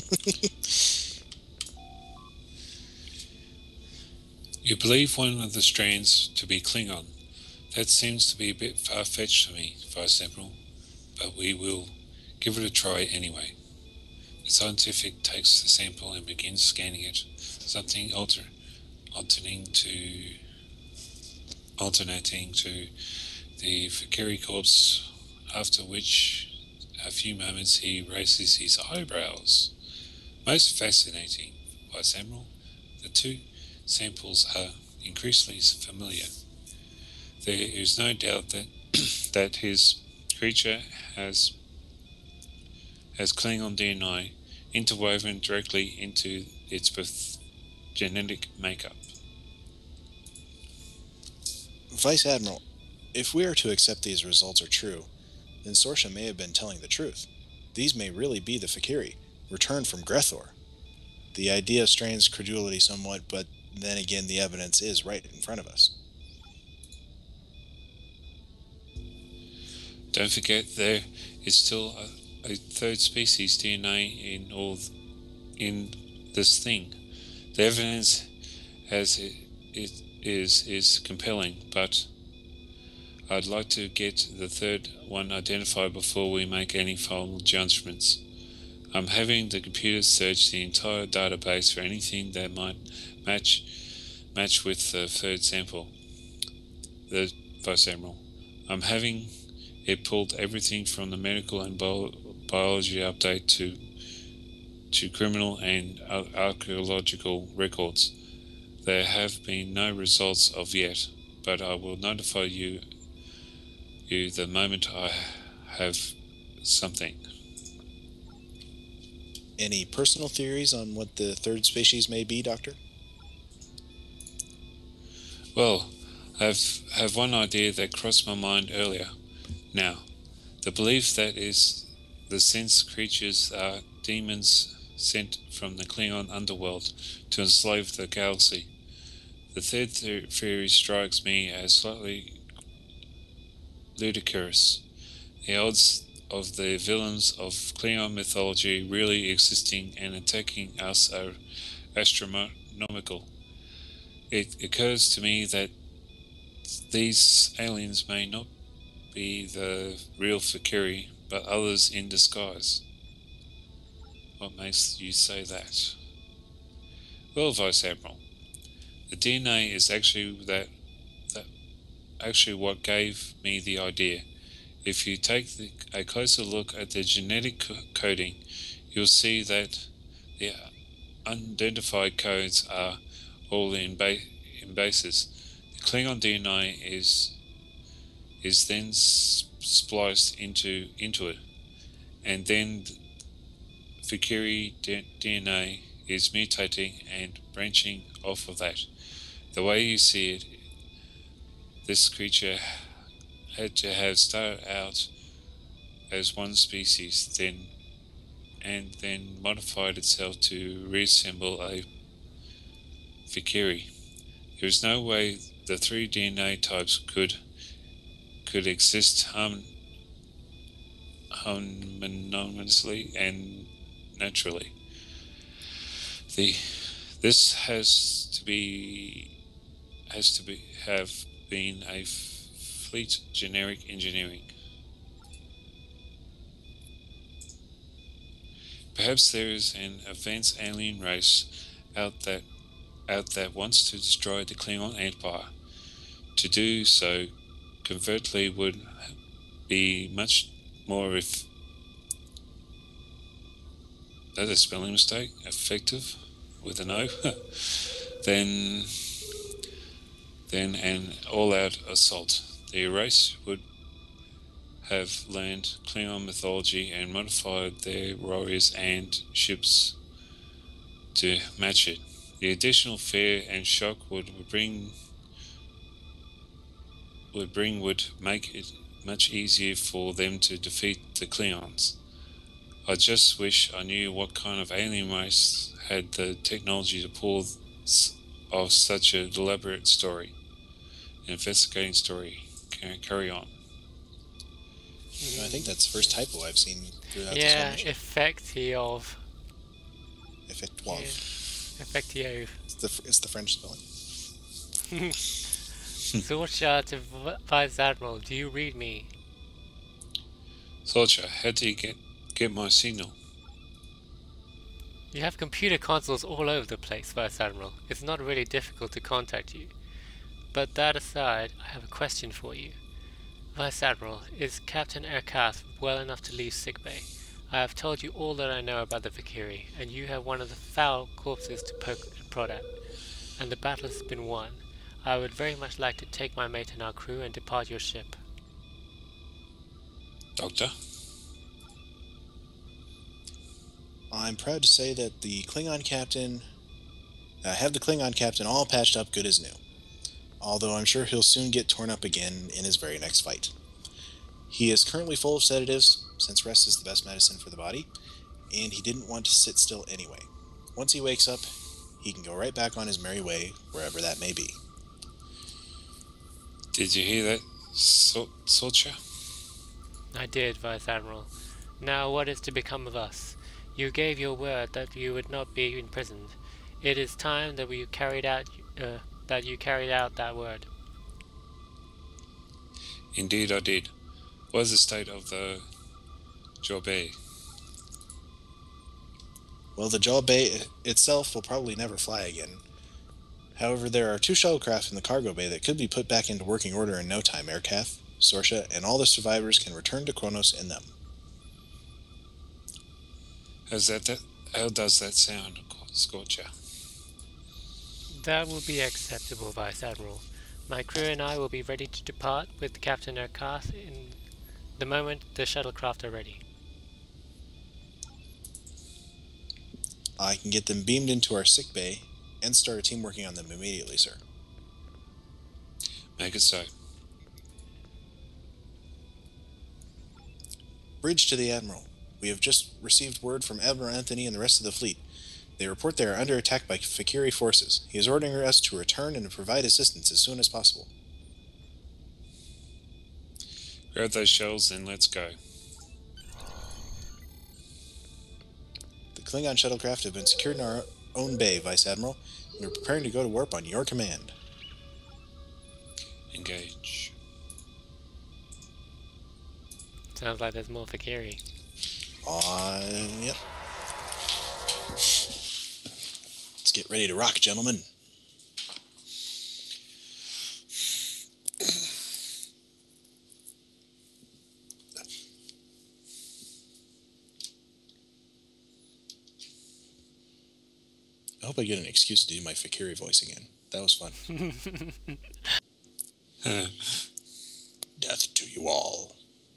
[SPEAKER 3] You believe one of the strands to be Klingon. That seems to be a bit far-fetched to me, Vice Admiral, but we will give it a try anyway. The scientific takes the sample and begins scanning it, something alter, alternating to alternating to the Fakiri corpse, after which a few moments he raises his eyebrows. Most fascinating, Vice Admiral. The two samples are increasingly familiar. There is no doubt that that his creature has has Klingon D N A interwoven directly into its genetic makeup.
[SPEAKER 2] Vice Admiral, if we are to accept these results are true, then Sorsha may have been telling the truth. These may really be the Fakiri, returned from Grethor. The idea strains credulity somewhat, but then again the evidence is right in front of us.
[SPEAKER 3] Don't forget there is still a, a third species D N A in all in this thing. The evidence as it, it is is compelling, but I'd like to get the third one identified before we make any final judgments. I'm having the computer search the entire database for anything that might match match with the third sample. The Vice Admiral. I'm having it pulled everything from the medical and bio biology update to to criminal and archaeological records. There have been no results of yet, but I will notify you you the moment I have something.
[SPEAKER 2] Any personal theories on what the third species may be, Doctor?
[SPEAKER 3] Well, I've have one idea that crossed my mind earlier. Now, the belief that is the sense creatures are demons sent from the Klingon underworld to enslave the galaxy. The third theory strikes me as slightly ludicrous. The odds of the villains of Klingon mythology really existing and attacking us are astronomical. It occurs to me that these aliens may not be the real Fakiri, but others in disguise. What makes you say that? Well, Vice Admiral, the D N A is actually that that actually what gave me the idea. If you take the, a closer look at the genetic co coding, you'll see that the unidentified codes are all in, ba in bases. The Klingon D N A is is then spliced into into it, and then Fakiri D N A is mutating and branching off of that. The way you see it, this creature had to have started out as one species, then and then modified itself to reassemble a Fakiri. There is no way the three D N A types could could exist harm, harmoniously and naturally. The this has to be has to be have been a fleet generic engineering. Perhaps there is an advanced alien race out that out that wants to destroy the Klingon Empire. To do so covertly would be much more if that's a spelling mistake, effective with an O, then then an all-out assault. The race would have learned Klingon mythology and modified their warriors and ships to match it. The additional fear and shock would bring would bring would make it much easier for them to defeat the Klingons. I just wish I knew what kind of alien race had the technology to pull off such an elaborate story, an investigating story. Carry on.
[SPEAKER 2] I think that's the first typo I've seen throughout
[SPEAKER 1] Yeah,
[SPEAKER 2] this one.
[SPEAKER 1] effective.
[SPEAKER 2] Effective.
[SPEAKER 1] Yeah. Effective.
[SPEAKER 2] It's the, it's the French spelling.
[SPEAKER 1] Sorcha to Vice Admiral, do you read me?
[SPEAKER 3] Soldier, how do you get, get my signal?
[SPEAKER 1] You have computer consoles all over the place, Vice Admiral. It's not really difficult to contact you. But that aside, I have a question for you. Vice Admiral, is Captain Erkath well enough to leave sickbay? I have told you all that I know about the Fakiri, and you have one of the foul corpses to poke and prod at. and the battle has been won. I would very much like to take my mate and our crew and depart your ship.
[SPEAKER 3] Doctor?
[SPEAKER 2] I'm proud to say that the Klingon captain... I have the Klingon captain all patched up good as new. Although I'm sure he'll soon get torn up again in his very next fight. He is currently full of sedatives, since rest is the best medicine for the body, and he didn't want to sit still anyway. Once he wakes up, he can go right back on his merry way, wherever that may be.
[SPEAKER 3] Did you hear that, so- Sorcha?
[SPEAKER 1] I did, Vice Admiral. Now what is to become of us? You gave your word that you would not be imprisoned. It is time that we carried out uh, that you carried out that word.
[SPEAKER 3] Indeed I did. What is the state of the Jorbay?
[SPEAKER 2] Well, the Jaw Bay itself will probably never fly again. However, there are two shuttlecraft in the cargo bay that could be put back into working order in no time. Aircath, Sorsha, and all the survivors can return to Kronos in them.
[SPEAKER 3] How's that, that, how does that sound, Scorcher?
[SPEAKER 1] That will be acceptable, Vice Admiral. My crew and I will be ready to depart with Captain Aircath in the moment the shuttlecraft are ready.
[SPEAKER 2] I can get them beamed into our sick bay and start a team working on them immediately, sir.
[SPEAKER 3] Make it so.
[SPEAKER 2] Bridge to the Admiral. We have just received word from Admiral Anthony and the rest of the fleet. They report they are under attack by Fakiri forces. He is ordering us to return and to provide assistance as soon as possible.
[SPEAKER 3] Grab those shells and let's go.
[SPEAKER 2] The Klingon shuttlecraft have been secured in our own bay, Vice Admiral, and we're preparing to go to warp on your command.
[SPEAKER 3] Engage.
[SPEAKER 1] Sounds like there's more Fakiri.
[SPEAKER 2] Uh, yep. Let's get ready to rock, gentlemen. I hope I get an excuse to do my Fakiri voice again. That was fun. Death to you all.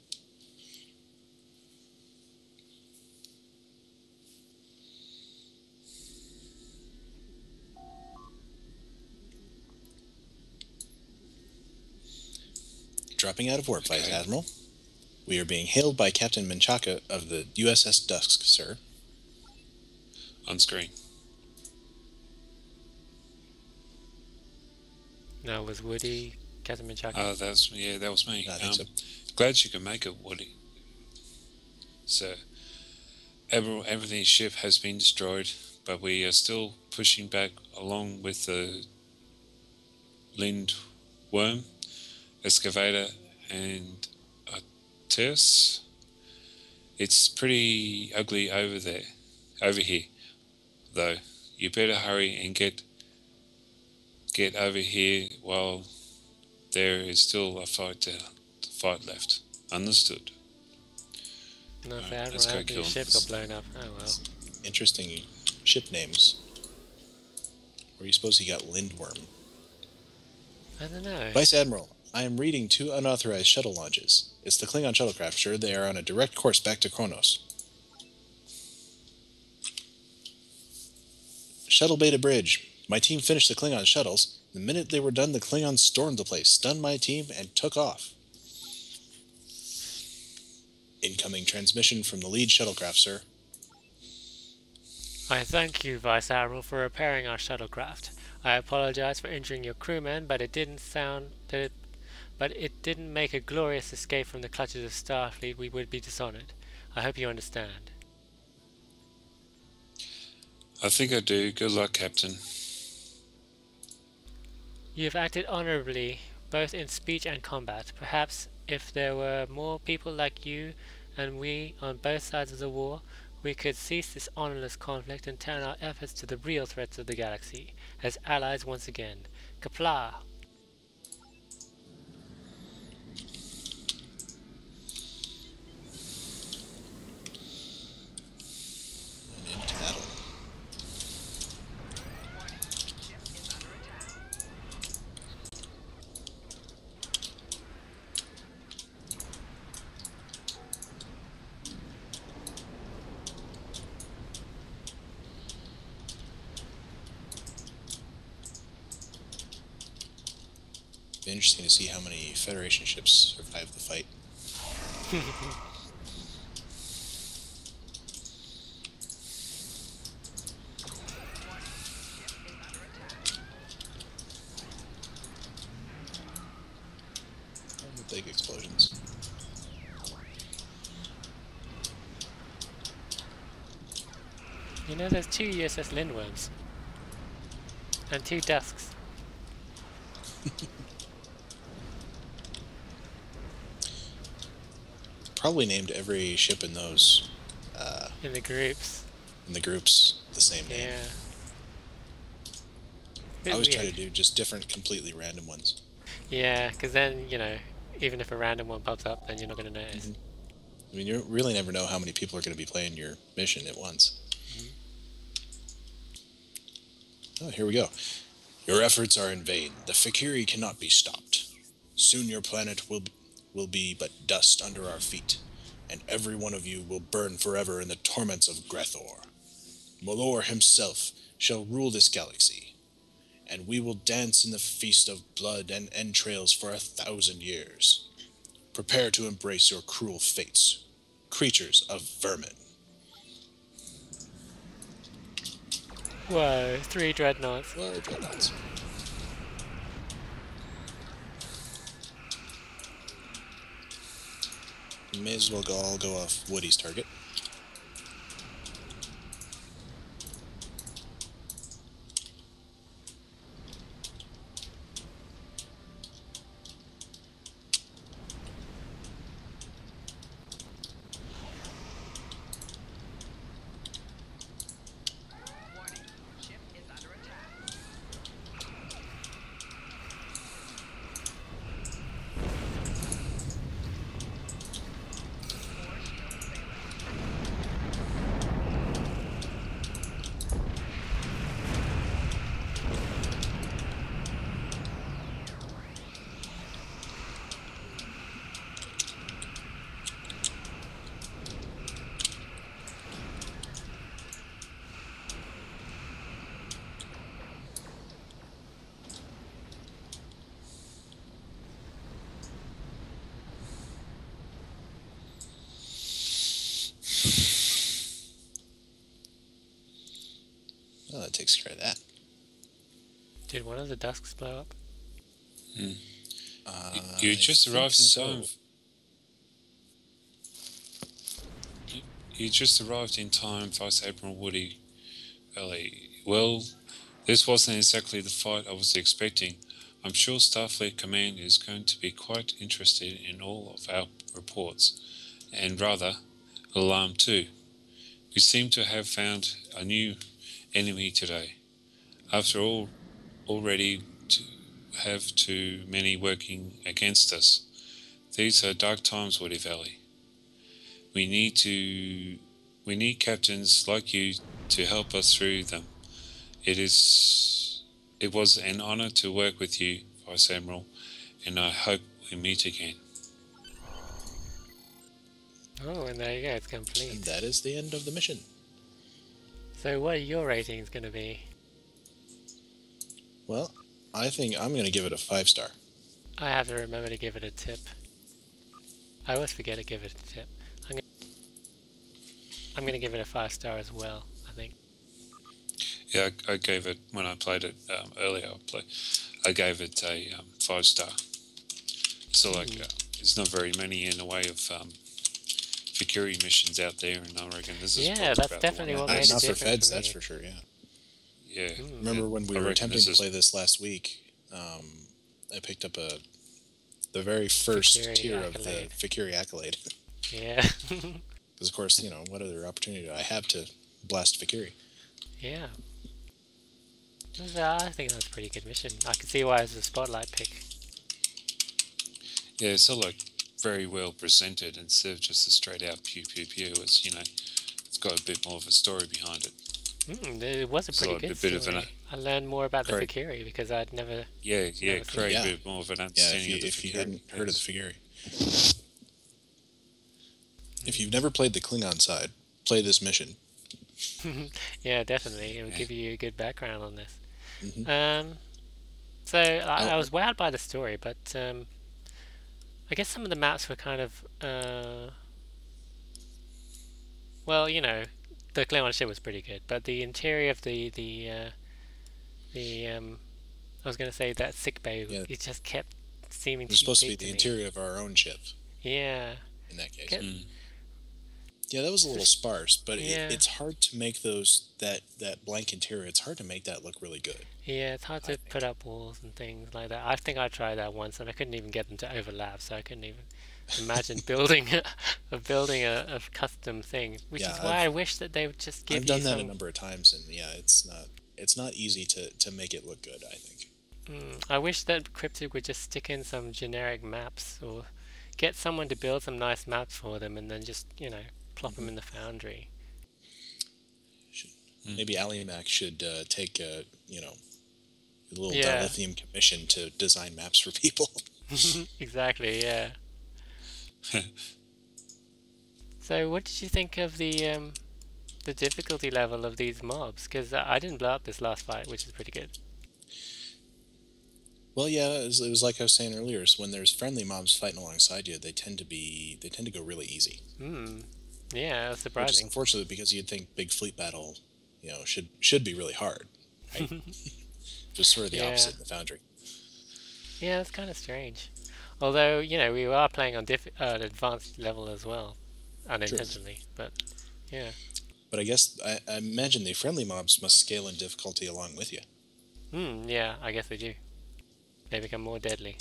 [SPEAKER 2] Dropping out of warp,
[SPEAKER 3] Okay.
[SPEAKER 2] Vice Admiral. We are being hailed by Captain Menchaca of the U S S Dusk, sir.
[SPEAKER 3] On screen.
[SPEAKER 1] Now was Woody Captain Menchaca?
[SPEAKER 3] Oh, that's, yeah, that was me.
[SPEAKER 2] I think
[SPEAKER 3] Um,
[SPEAKER 2] so.
[SPEAKER 3] Glad you can make it, Woody. So, Admiral Anthony's ship has been destroyed, but we are still pushing back along with the Lind Worm, Excavator, and Arteus. It's pretty ugly over there, over here, though. You better hurry and get get over here while there is still a fight to, to fight left. Understood.
[SPEAKER 1] No,
[SPEAKER 3] Alright,
[SPEAKER 1] the
[SPEAKER 3] let's
[SPEAKER 1] Admiral
[SPEAKER 3] go
[SPEAKER 1] Anthony's
[SPEAKER 3] kill
[SPEAKER 1] ship
[SPEAKER 3] him.
[SPEAKER 1] got blown up. Oh well.
[SPEAKER 2] Interesting ship names. Where do you suppose he got Lindworm?
[SPEAKER 1] I don't know.
[SPEAKER 2] Vice Admiral, I am reading two unauthorized shuttle launches. It's the Klingon shuttlecraft, sure. They are on a direct course back to Kronos. Shuttle Beta Bridge. My team finished the Klingon shuttles. The minute they were done, the Klingons stormed the place, stunned my team, and took off. Incoming transmission from the lead shuttlecraft, sir.
[SPEAKER 1] I thank you, Vice Admiral, for repairing our shuttlecraft. I apologize for injuring your crewmen, but it didn't sound that it, but it didn't make a glorious escape from the clutches of Starfleet. We would be dishonored. I hope you understand.
[SPEAKER 3] I think I do. Good luck, Captain.
[SPEAKER 1] You have acted honorably, both in speech and combat. Perhaps if there were more people like you and we on both sides of the war, we could cease this honorless conflict and turn our efforts to the real threats of the galaxy, as allies once again. Kapla!
[SPEAKER 2] And into battle.
[SPEAKER 4] Warning. Ship is under
[SPEAKER 2] Be interesting to see how many Federation ships survive the fight. Oh, the big explosions.
[SPEAKER 1] You know, there's two U S S Lindworms. And two Dusks.
[SPEAKER 2] Probably named every ship in those uh,
[SPEAKER 1] In the groups.
[SPEAKER 2] in the groups the same name.
[SPEAKER 1] Yeah.
[SPEAKER 2] I
[SPEAKER 1] Bit
[SPEAKER 2] always try to
[SPEAKER 1] weird.
[SPEAKER 2] do just different, completely random ones.
[SPEAKER 1] Yeah, because then, you know, even if a random one pops up, then you're not going to notice.
[SPEAKER 2] Mm-hmm. I mean, you really never know how many people are going to be playing your mission at once. Mm-hmm. Oh, here we go. Your efforts are in vain. The Fikiri cannot be stopped. Soon your planet will will be but dust under our feet, and every one of you will burn forever in the torments of Grethor. Malor himself shall rule this galaxy, and we will dance in the feast of blood and entrails for a thousand years. Prepare to embrace your cruel fates, creatures of vermin.
[SPEAKER 1] Whoa, three dreadnoughts.
[SPEAKER 2] Whoa, dreadnoughts. May as well go, all go off Woody's target.
[SPEAKER 4] Warning. Ship is under attack. Four shields failing.
[SPEAKER 2] Oh, that takes care of that.
[SPEAKER 1] Did one of the Dusks blow up?
[SPEAKER 2] Uh,
[SPEAKER 3] You just
[SPEAKER 2] I
[SPEAKER 3] arrived in
[SPEAKER 2] think
[SPEAKER 3] time.
[SPEAKER 2] so.
[SPEAKER 3] You- You just arrived in time, Vice Admiral Woody Valley. Well, this wasn't exactly the fight I was expecting. I'm sure Starfleet Command is going to be quite interested in all of our reports, and rather alarmed too. We seem to have found a new enemy today. After all, already to have too many working against us. These are dark times, Woody Valley. We need to we need captains like you to help us through them. It is it was an honor to work with you, Vice Admiral, and I hope we meet again.
[SPEAKER 1] Oh, and there you go, it's
[SPEAKER 2] And
[SPEAKER 1] complete.
[SPEAKER 2] that is the end of the mission.
[SPEAKER 1] So what are your ratings going to be?
[SPEAKER 2] Well, I think I'm going to give it a five star.
[SPEAKER 1] I have to remember to give it a tip. I always forget to give it a tip. I'm gonna, I'm gonna give it a five star as well, I think.
[SPEAKER 3] Yeah, I, I gave it when I played it um, earlier. I, play, I gave it a um, five star. So like,
[SPEAKER 1] Mm.
[SPEAKER 3] uh, there's not very many in the way of um, Fikiri missions out there, and I reckon this is
[SPEAKER 1] Yeah,
[SPEAKER 3] probably
[SPEAKER 1] that's
[SPEAKER 3] about
[SPEAKER 1] definitely
[SPEAKER 3] the one
[SPEAKER 1] what
[SPEAKER 3] that
[SPEAKER 1] made
[SPEAKER 2] Not,
[SPEAKER 1] it
[SPEAKER 2] not for
[SPEAKER 1] different
[SPEAKER 2] feds,
[SPEAKER 1] for
[SPEAKER 2] that's
[SPEAKER 1] me.
[SPEAKER 2] for sure, yeah.
[SPEAKER 3] Yeah.
[SPEAKER 1] Mm.
[SPEAKER 2] Remember
[SPEAKER 3] and
[SPEAKER 2] when we
[SPEAKER 3] I
[SPEAKER 2] were
[SPEAKER 3] reckon
[SPEAKER 2] attempting
[SPEAKER 3] this
[SPEAKER 2] to
[SPEAKER 3] is-
[SPEAKER 2] play this last week, um, I picked up a the very first
[SPEAKER 1] Fikiri
[SPEAKER 2] tier
[SPEAKER 1] accolade.
[SPEAKER 2] of the Fikiri accolade.
[SPEAKER 1] Yeah.
[SPEAKER 2] Because, of course, you know, what other opportunity do I have to blast Fikiri?
[SPEAKER 1] Yeah. It was, uh, I think that was a pretty good mission. I can see why it's a spotlight pick.
[SPEAKER 3] Yeah, it's all like very well presented instead of just a straight out pew pew pew. It's, you know, it's got a bit more of a story behind it.
[SPEAKER 1] Mm, it was a
[SPEAKER 3] So
[SPEAKER 1] pretty
[SPEAKER 3] a
[SPEAKER 1] good
[SPEAKER 3] bit of
[SPEAKER 1] story.
[SPEAKER 3] an-
[SPEAKER 1] I learned more about the
[SPEAKER 3] Correct.
[SPEAKER 1] Fikiri because I'd never...
[SPEAKER 3] Yeah, yeah,
[SPEAKER 1] Never seen
[SPEAKER 3] create
[SPEAKER 2] it.
[SPEAKER 3] a bit more of an
[SPEAKER 2] Yeah, if
[SPEAKER 3] understanding
[SPEAKER 2] you,
[SPEAKER 3] of the
[SPEAKER 2] if you
[SPEAKER 3] Fikiri.
[SPEAKER 2] hadn't heard of
[SPEAKER 3] Yes.
[SPEAKER 2] the Fikiri. If you've never played the Klingon side, play this mission.
[SPEAKER 1] Yeah, definitely. It will
[SPEAKER 2] Yeah.
[SPEAKER 1] give you a good background on this.
[SPEAKER 2] Mhm.
[SPEAKER 1] Um, So I,
[SPEAKER 2] I,
[SPEAKER 1] I was wowed by the story, but um, I guess some of the maps were kind of, uh, well, you know, the Klingon ship was pretty good, but the interior of the the uh, the um, I was going to say that sick bay,
[SPEAKER 2] yeah,
[SPEAKER 1] it just kept seeming
[SPEAKER 2] it was
[SPEAKER 1] too
[SPEAKER 2] supposed to be
[SPEAKER 1] big to
[SPEAKER 2] the
[SPEAKER 1] me.
[SPEAKER 2] interior of our own ship
[SPEAKER 1] Yeah.
[SPEAKER 2] in that case.
[SPEAKER 1] Get,
[SPEAKER 3] Mm.
[SPEAKER 2] Yeah, that was a little sparse, but
[SPEAKER 1] Yeah.
[SPEAKER 2] it, it's hard to make those that that blank interior. It's hard to make that look really good.
[SPEAKER 1] Yeah, it's hard
[SPEAKER 2] I
[SPEAKER 1] to
[SPEAKER 2] think.
[SPEAKER 1] put up walls and things like that. I think I tried that once, and I couldn't even get them to overlap, so I couldn't even imagine building a building a, a custom thing. Which
[SPEAKER 2] Yeah,
[SPEAKER 1] is why
[SPEAKER 2] I've-
[SPEAKER 1] I wish that they would just give
[SPEAKER 2] I've
[SPEAKER 1] you
[SPEAKER 2] done that a
[SPEAKER 1] some.
[SPEAKER 2] number of times, and yeah, it's not it's not easy to to make it look good. I think.
[SPEAKER 1] Mm, I wish that Cryptic would just stick in some generic maps, or get someone to build some nice maps for them, and then just you know plop them in the Foundry.
[SPEAKER 2] Should,
[SPEAKER 3] Mm.
[SPEAKER 2] Maybe AliMac should uh, take a you know a little
[SPEAKER 1] Yeah.
[SPEAKER 2] dilithium commission to design maps for people.
[SPEAKER 1] Exactly. Yeah. So, what did you think of the um, the difficulty level of these mobs? Because I didn't blow up this last fight, which is pretty good.
[SPEAKER 2] Well, yeah, it was, it was like I was saying earlier. Is when there's friendly mobs fighting alongside you, they tend to be they tend to go really easy.
[SPEAKER 1] Hmm. Yeah, that's
[SPEAKER 2] Which is
[SPEAKER 1] surprising.
[SPEAKER 2] unfortunate because you'd think big fleet battle, you know, should should be really hard, right? Just sort of the
[SPEAKER 1] Yeah.
[SPEAKER 2] opposite in the Foundry.
[SPEAKER 1] Yeah, that's kind of strange. Although you know we are playing on diff- uh, an advanced level as well, unintentionally. But yeah.
[SPEAKER 2] But I guess I, I imagine the friendly mobs must scale in difficulty along with you.
[SPEAKER 1] Hmm. Yeah, I guess they do. They become more deadly.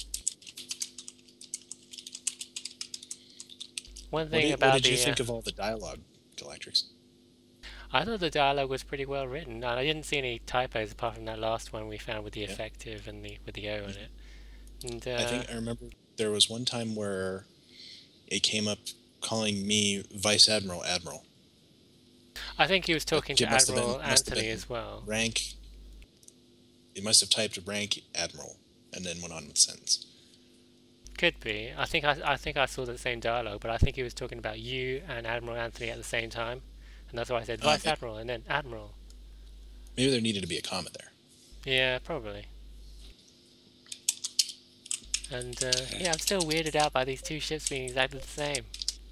[SPEAKER 1] One
[SPEAKER 2] What
[SPEAKER 1] thing
[SPEAKER 2] did,
[SPEAKER 1] about
[SPEAKER 2] what did you
[SPEAKER 1] the
[SPEAKER 2] think
[SPEAKER 1] uh,
[SPEAKER 2] of all the dialogue, Galactrix?
[SPEAKER 1] I thought the dialogue was pretty well written. I didn't see any typos apart from that last one we found with the
[SPEAKER 2] Yeah.
[SPEAKER 1] effective and the with the O in it. And uh,
[SPEAKER 2] I think I remember there was one time where it came up calling me Vice Admiral Admiral.
[SPEAKER 1] I think he was talking to
[SPEAKER 2] It must have been-
[SPEAKER 1] Admiral
[SPEAKER 2] must have
[SPEAKER 1] Anthony
[SPEAKER 2] been
[SPEAKER 1] as well.
[SPEAKER 2] Rank. It must have typed rank Admiral and then went on with the sentence.
[SPEAKER 1] Could be. I think I I think I saw the same dialogue, but I think he was talking about you and Admiral Anthony at the same time, and that's why I said
[SPEAKER 2] Uh,
[SPEAKER 1] Vice
[SPEAKER 2] may-
[SPEAKER 1] Admiral and then Admiral.
[SPEAKER 2] Maybe there needed to be a comma there.
[SPEAKER 1] Yeah, probably. And uh, yeah, I'm still weirded out by these two ships being exactly the same.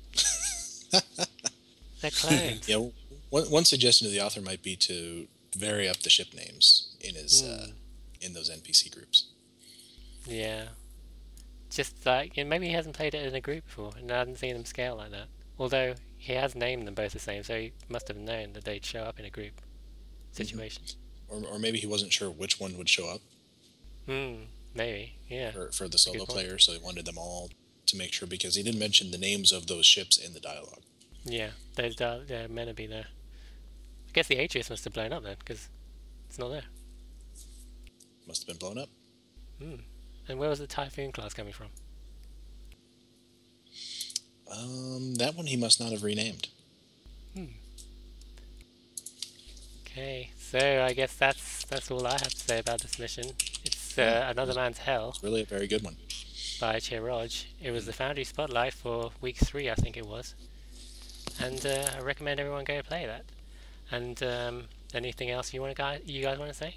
[SPEAKER 1] They're clones.
[SPEAKER 2] Yeah, one, one suggestion to the author might be to vary up the ship names in his uh, in those N P C groups.
[SPEAKER 1] Yeah. Just like, and maybe he hasn't played it in a group before, and I hadn't seen them scale like that. Although he has named them both the same, so he must have known that they'd show up in a group situation.
[SPEAKER 2] Or, or maybe he wasn't sure which one would show up
[SPEAKER 1] Hmm. Maybe. Yeah.
[SPEAKER 2] for, for the solo
[SPEAKER 1] point.
[SPEAKER 2] player, so he wanted them all to make sure because he didn't mention the names of those ships in the dialogue.
[SPEAKER 1] Yeah. They're, they're meant to be there. I guess the Atrius must have blown up then, because it's not there.
[SPEAKER 2] Must have been blown up.
[SPEAKER 1] Hmm. And where was the Typhoon class coming from?
[SPEAKER 2] Um, that one he must not have renamed.
[SPEAKER 1] Okay, so I guess that's that's all I have to say about this mission. It's uh, Another Man's Hell
[SPEAKER 2] It's really a very good one.
[SPEAKER 1] by Cheiroj. It was the Foundry Spotlight for week three, I think it was. And uh, I recommend everyone go play that. And um, anything else you want to guys you guys want to say?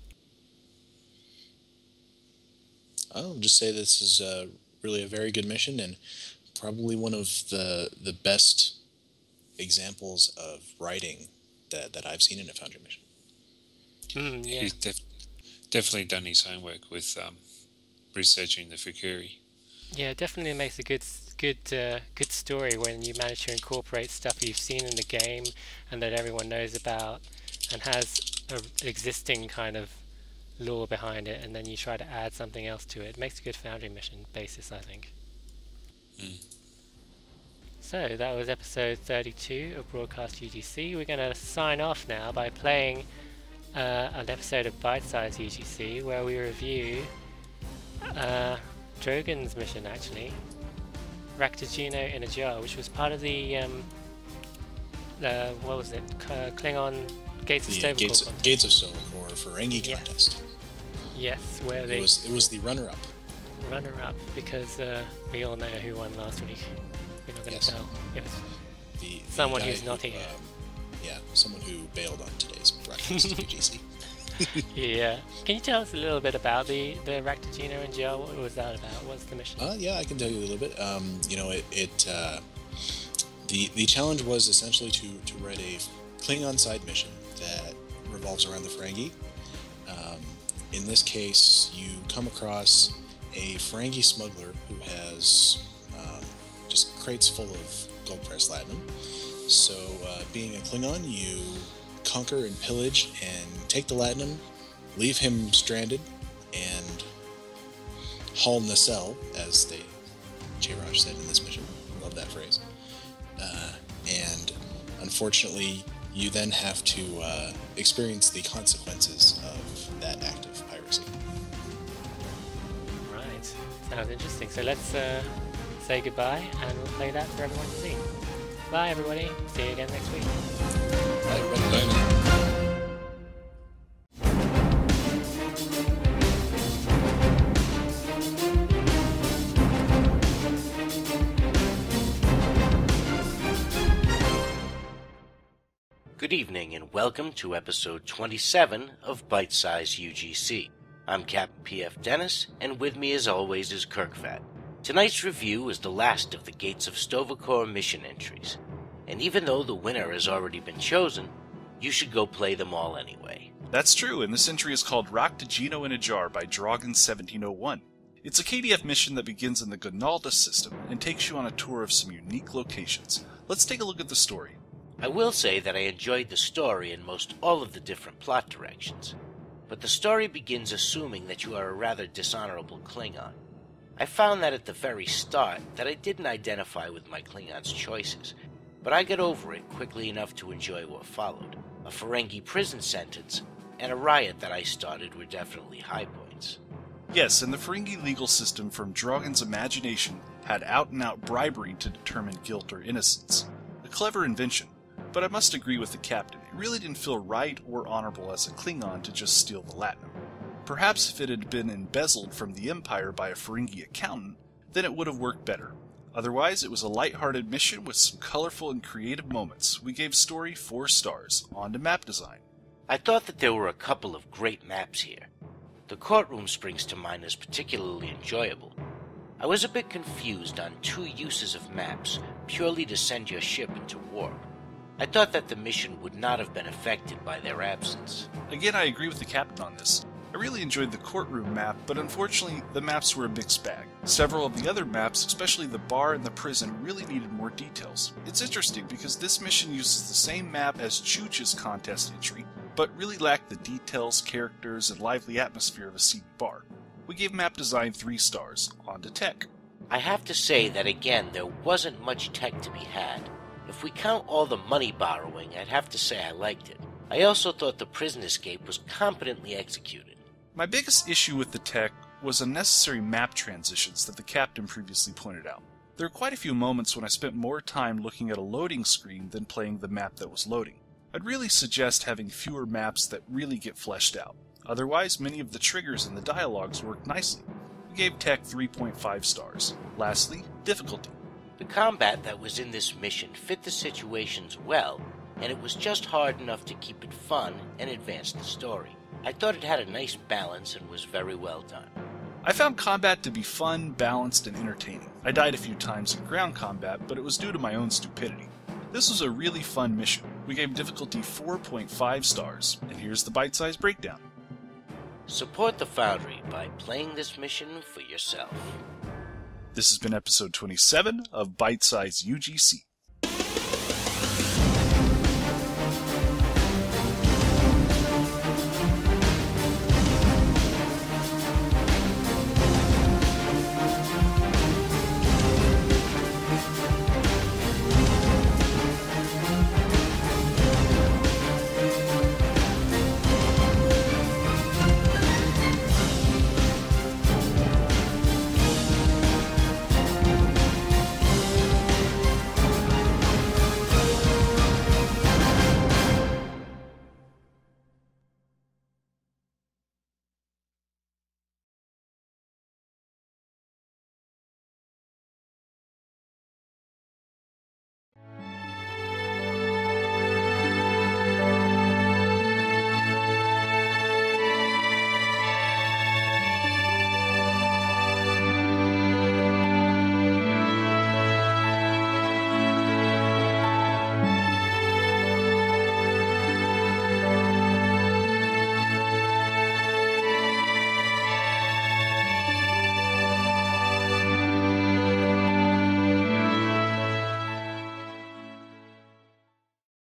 [SPEAKER 2] I'll just say this is uh, really a very good mission and probably one of the the best examples of writing that, that I've seen in a Foundry mission.
[SPEAKER 1] Mm, yeah.
[SPEAKER 3] He's def- definitely done his homework with um, researching the Fakiri.
[SPEAKER 1] Yeah, it definitely makes a good good uh, good story when you manage to incorporate stuff you've seen in the game and that everyone knows about and has a existing kind of lore behind it, and then you try to add something else to it. It makes a good Foundry mission basis, I think.
[SPEAKER 3] Mm.
[SPEAKER 1] So that was episode thirty-two of Broadcast U G C. We're going to sign off now by playing uh, an episode of Bite Size U G C where we review uh, Drogon's mission, actually, Raktajino in a Jar, which was part of the um, uh, what was it? K- Klingon Gates of
[SPEAKER 2] The
[SPEAKER 1] Stavocor
[SPEAKER 2] Gates,
[SPEAKER 1] contest.
[SPEAKER 2] Gates of Stavocor Ferengi
[SPEAKER 1] Yeah.
[SPEAKER 2] contest.
[SPEAKER 1] Yes, where they
[SPEAKER 2] It was it was the runner-up.
[SPEAKER 1] runner-up because uh, we all know who won last week. We're not going to
[SPEAKER 2] Yes.
[SPEAKER 1] tell. It was
[SPEAKER 2] The, the
[SPEAKER 1] Someone
[SPEAKER 2] guy
[SPEAKER 1] who's not
[SPEAKER 2] who,
[SPEAKER 1] here.
[SPEAKER 2] um, yeah, someone who bailed on today's broadcast of U G C.
[SPEAKER 1] Yeah. Can you tell us a little bit about the the Raktajino and Gel? What was that about? What's the mission?
[SPEAKER 2] Uh, yeah, I can tell you a little bit. Um, you know, it, it uh, the the challenge was essentially to to write a Klingon side mission that revolves around the Ferengi. Um, in this case, you come across a Ferengi smuggler who has um, just crates full of gold pressed latinum. So, uh, being a Klingon, you conquer and pillage and take the latinum, leave him stranded, and haul nacelle, as they J-Raj said in this mission. Love that phrase. Uh, and unfortunately, you then have to uh, experience the consequences of that act of piracy.
[SPEAKER 1] Right. Sounds interesting. So let's uh, say goodbye, and we'll play that for everyone to see. Bye, everybody. See you again next week.
[SPEAKER 2] Bye, everybody.
[SPEAKER 3] Bye now.
[SPEAKER 5] Good evening and welcome to episode twenty-seven of Bite Size U G C. I'm Captain P F Dennis, and with me as always is Kirkvat. Tonight's review is the last of the Gates of Sto-vo-kor mission entries, and even though the winner has already been chosen, you should go play them all anyway.
[SPEAKER 6] That's true, and this entry is called Raktajino in a Jar by Drogon seventeen oh one. It's a K D F mission that begins in the Gonalda system and takes you on a tour of some unique locations. Let's take a look at the story.
[SPEAKER 5] I will say that I enjoyed the story in most all of the different plot directions, but the story begins assuming that you are a rather dishonorable Klingon. I found that at the very start that I didn't identify with my Klingon's choices, but I got over it quickly enough to enjoy what followed. A Ferengi prison sentence and a riot that I started were definitely high points.
[SPEAKER 6] Yes, and the Ferengi legal system from Drogon's imagination had out-and-out bribery to determine guilt or innocence. A clever invention. But I must agree with the captain, it really didn't feel right or honorable as a Klingon to just steal the latinum. Perhaps if it had been embezzled from the Empire by a Ferengi accountant, then it would have worked better. Otherwise, it was a light-hearted mission with some colorful and creative moments. We gave story four stars. On to map design.
[SPEAKER 5] I thought that there were a couple of great maps here. The courtroom springs to mind as particularly enjoyable. I was a bit confused on two uses of maps, purely to send your ship into warp. I thought that the mission would not have been affected by their absence.
[SPEAKER 6] Again, I agree with the captain on this. I really enjoyed the courtroom map, but unfortunately, the maps were a mixed bag. Several of the other maps, especially the bar and the prison, really needed more details. It's interesting because this mission uses the same map as Chooch's contest entry, but really lacked the details, characters, and lively atmosphere of a seedy bar. We gave map design three stars. On to tech.
[SPEAKER 5] I have to say that again, there wasn't much tech to be had. If we count all the money borrowing, I'd have to say I liked it. I also thought the prison escape was competently executed.
[SPEAKER 6] My biggest issue with the tech was unnecessary map transitions that the captain previously pointed out. There were quite a few moments when I spent more time looking at a loading screen than playing the map that was loading. I'd really suggest having fewer maps that really get fleshed out. Otherwise, many of the triggers in the dialogues work nicely. We gave tech three point five stars. Lastly, difficulty.
[SPEAKER 5] The combat that was in this mission fit the situations well, and it was just hard enough to keep it fun and advance the story. I thought it had a nice balance and was very well done.
[SPEAKER 6] I found combat to be fun, balanced, and entertaining. I died a few times in ground combat, but it was due to my own stupidity. This was a really fun mission. We gave difficulty four point five stars, and here's the bite-sized breakdown.
[SPEAKER 5] Support the Foundry by playing this mission for yourself.
[SPEAKER 6] This has been episode twenty-seven of Bite Size U G C.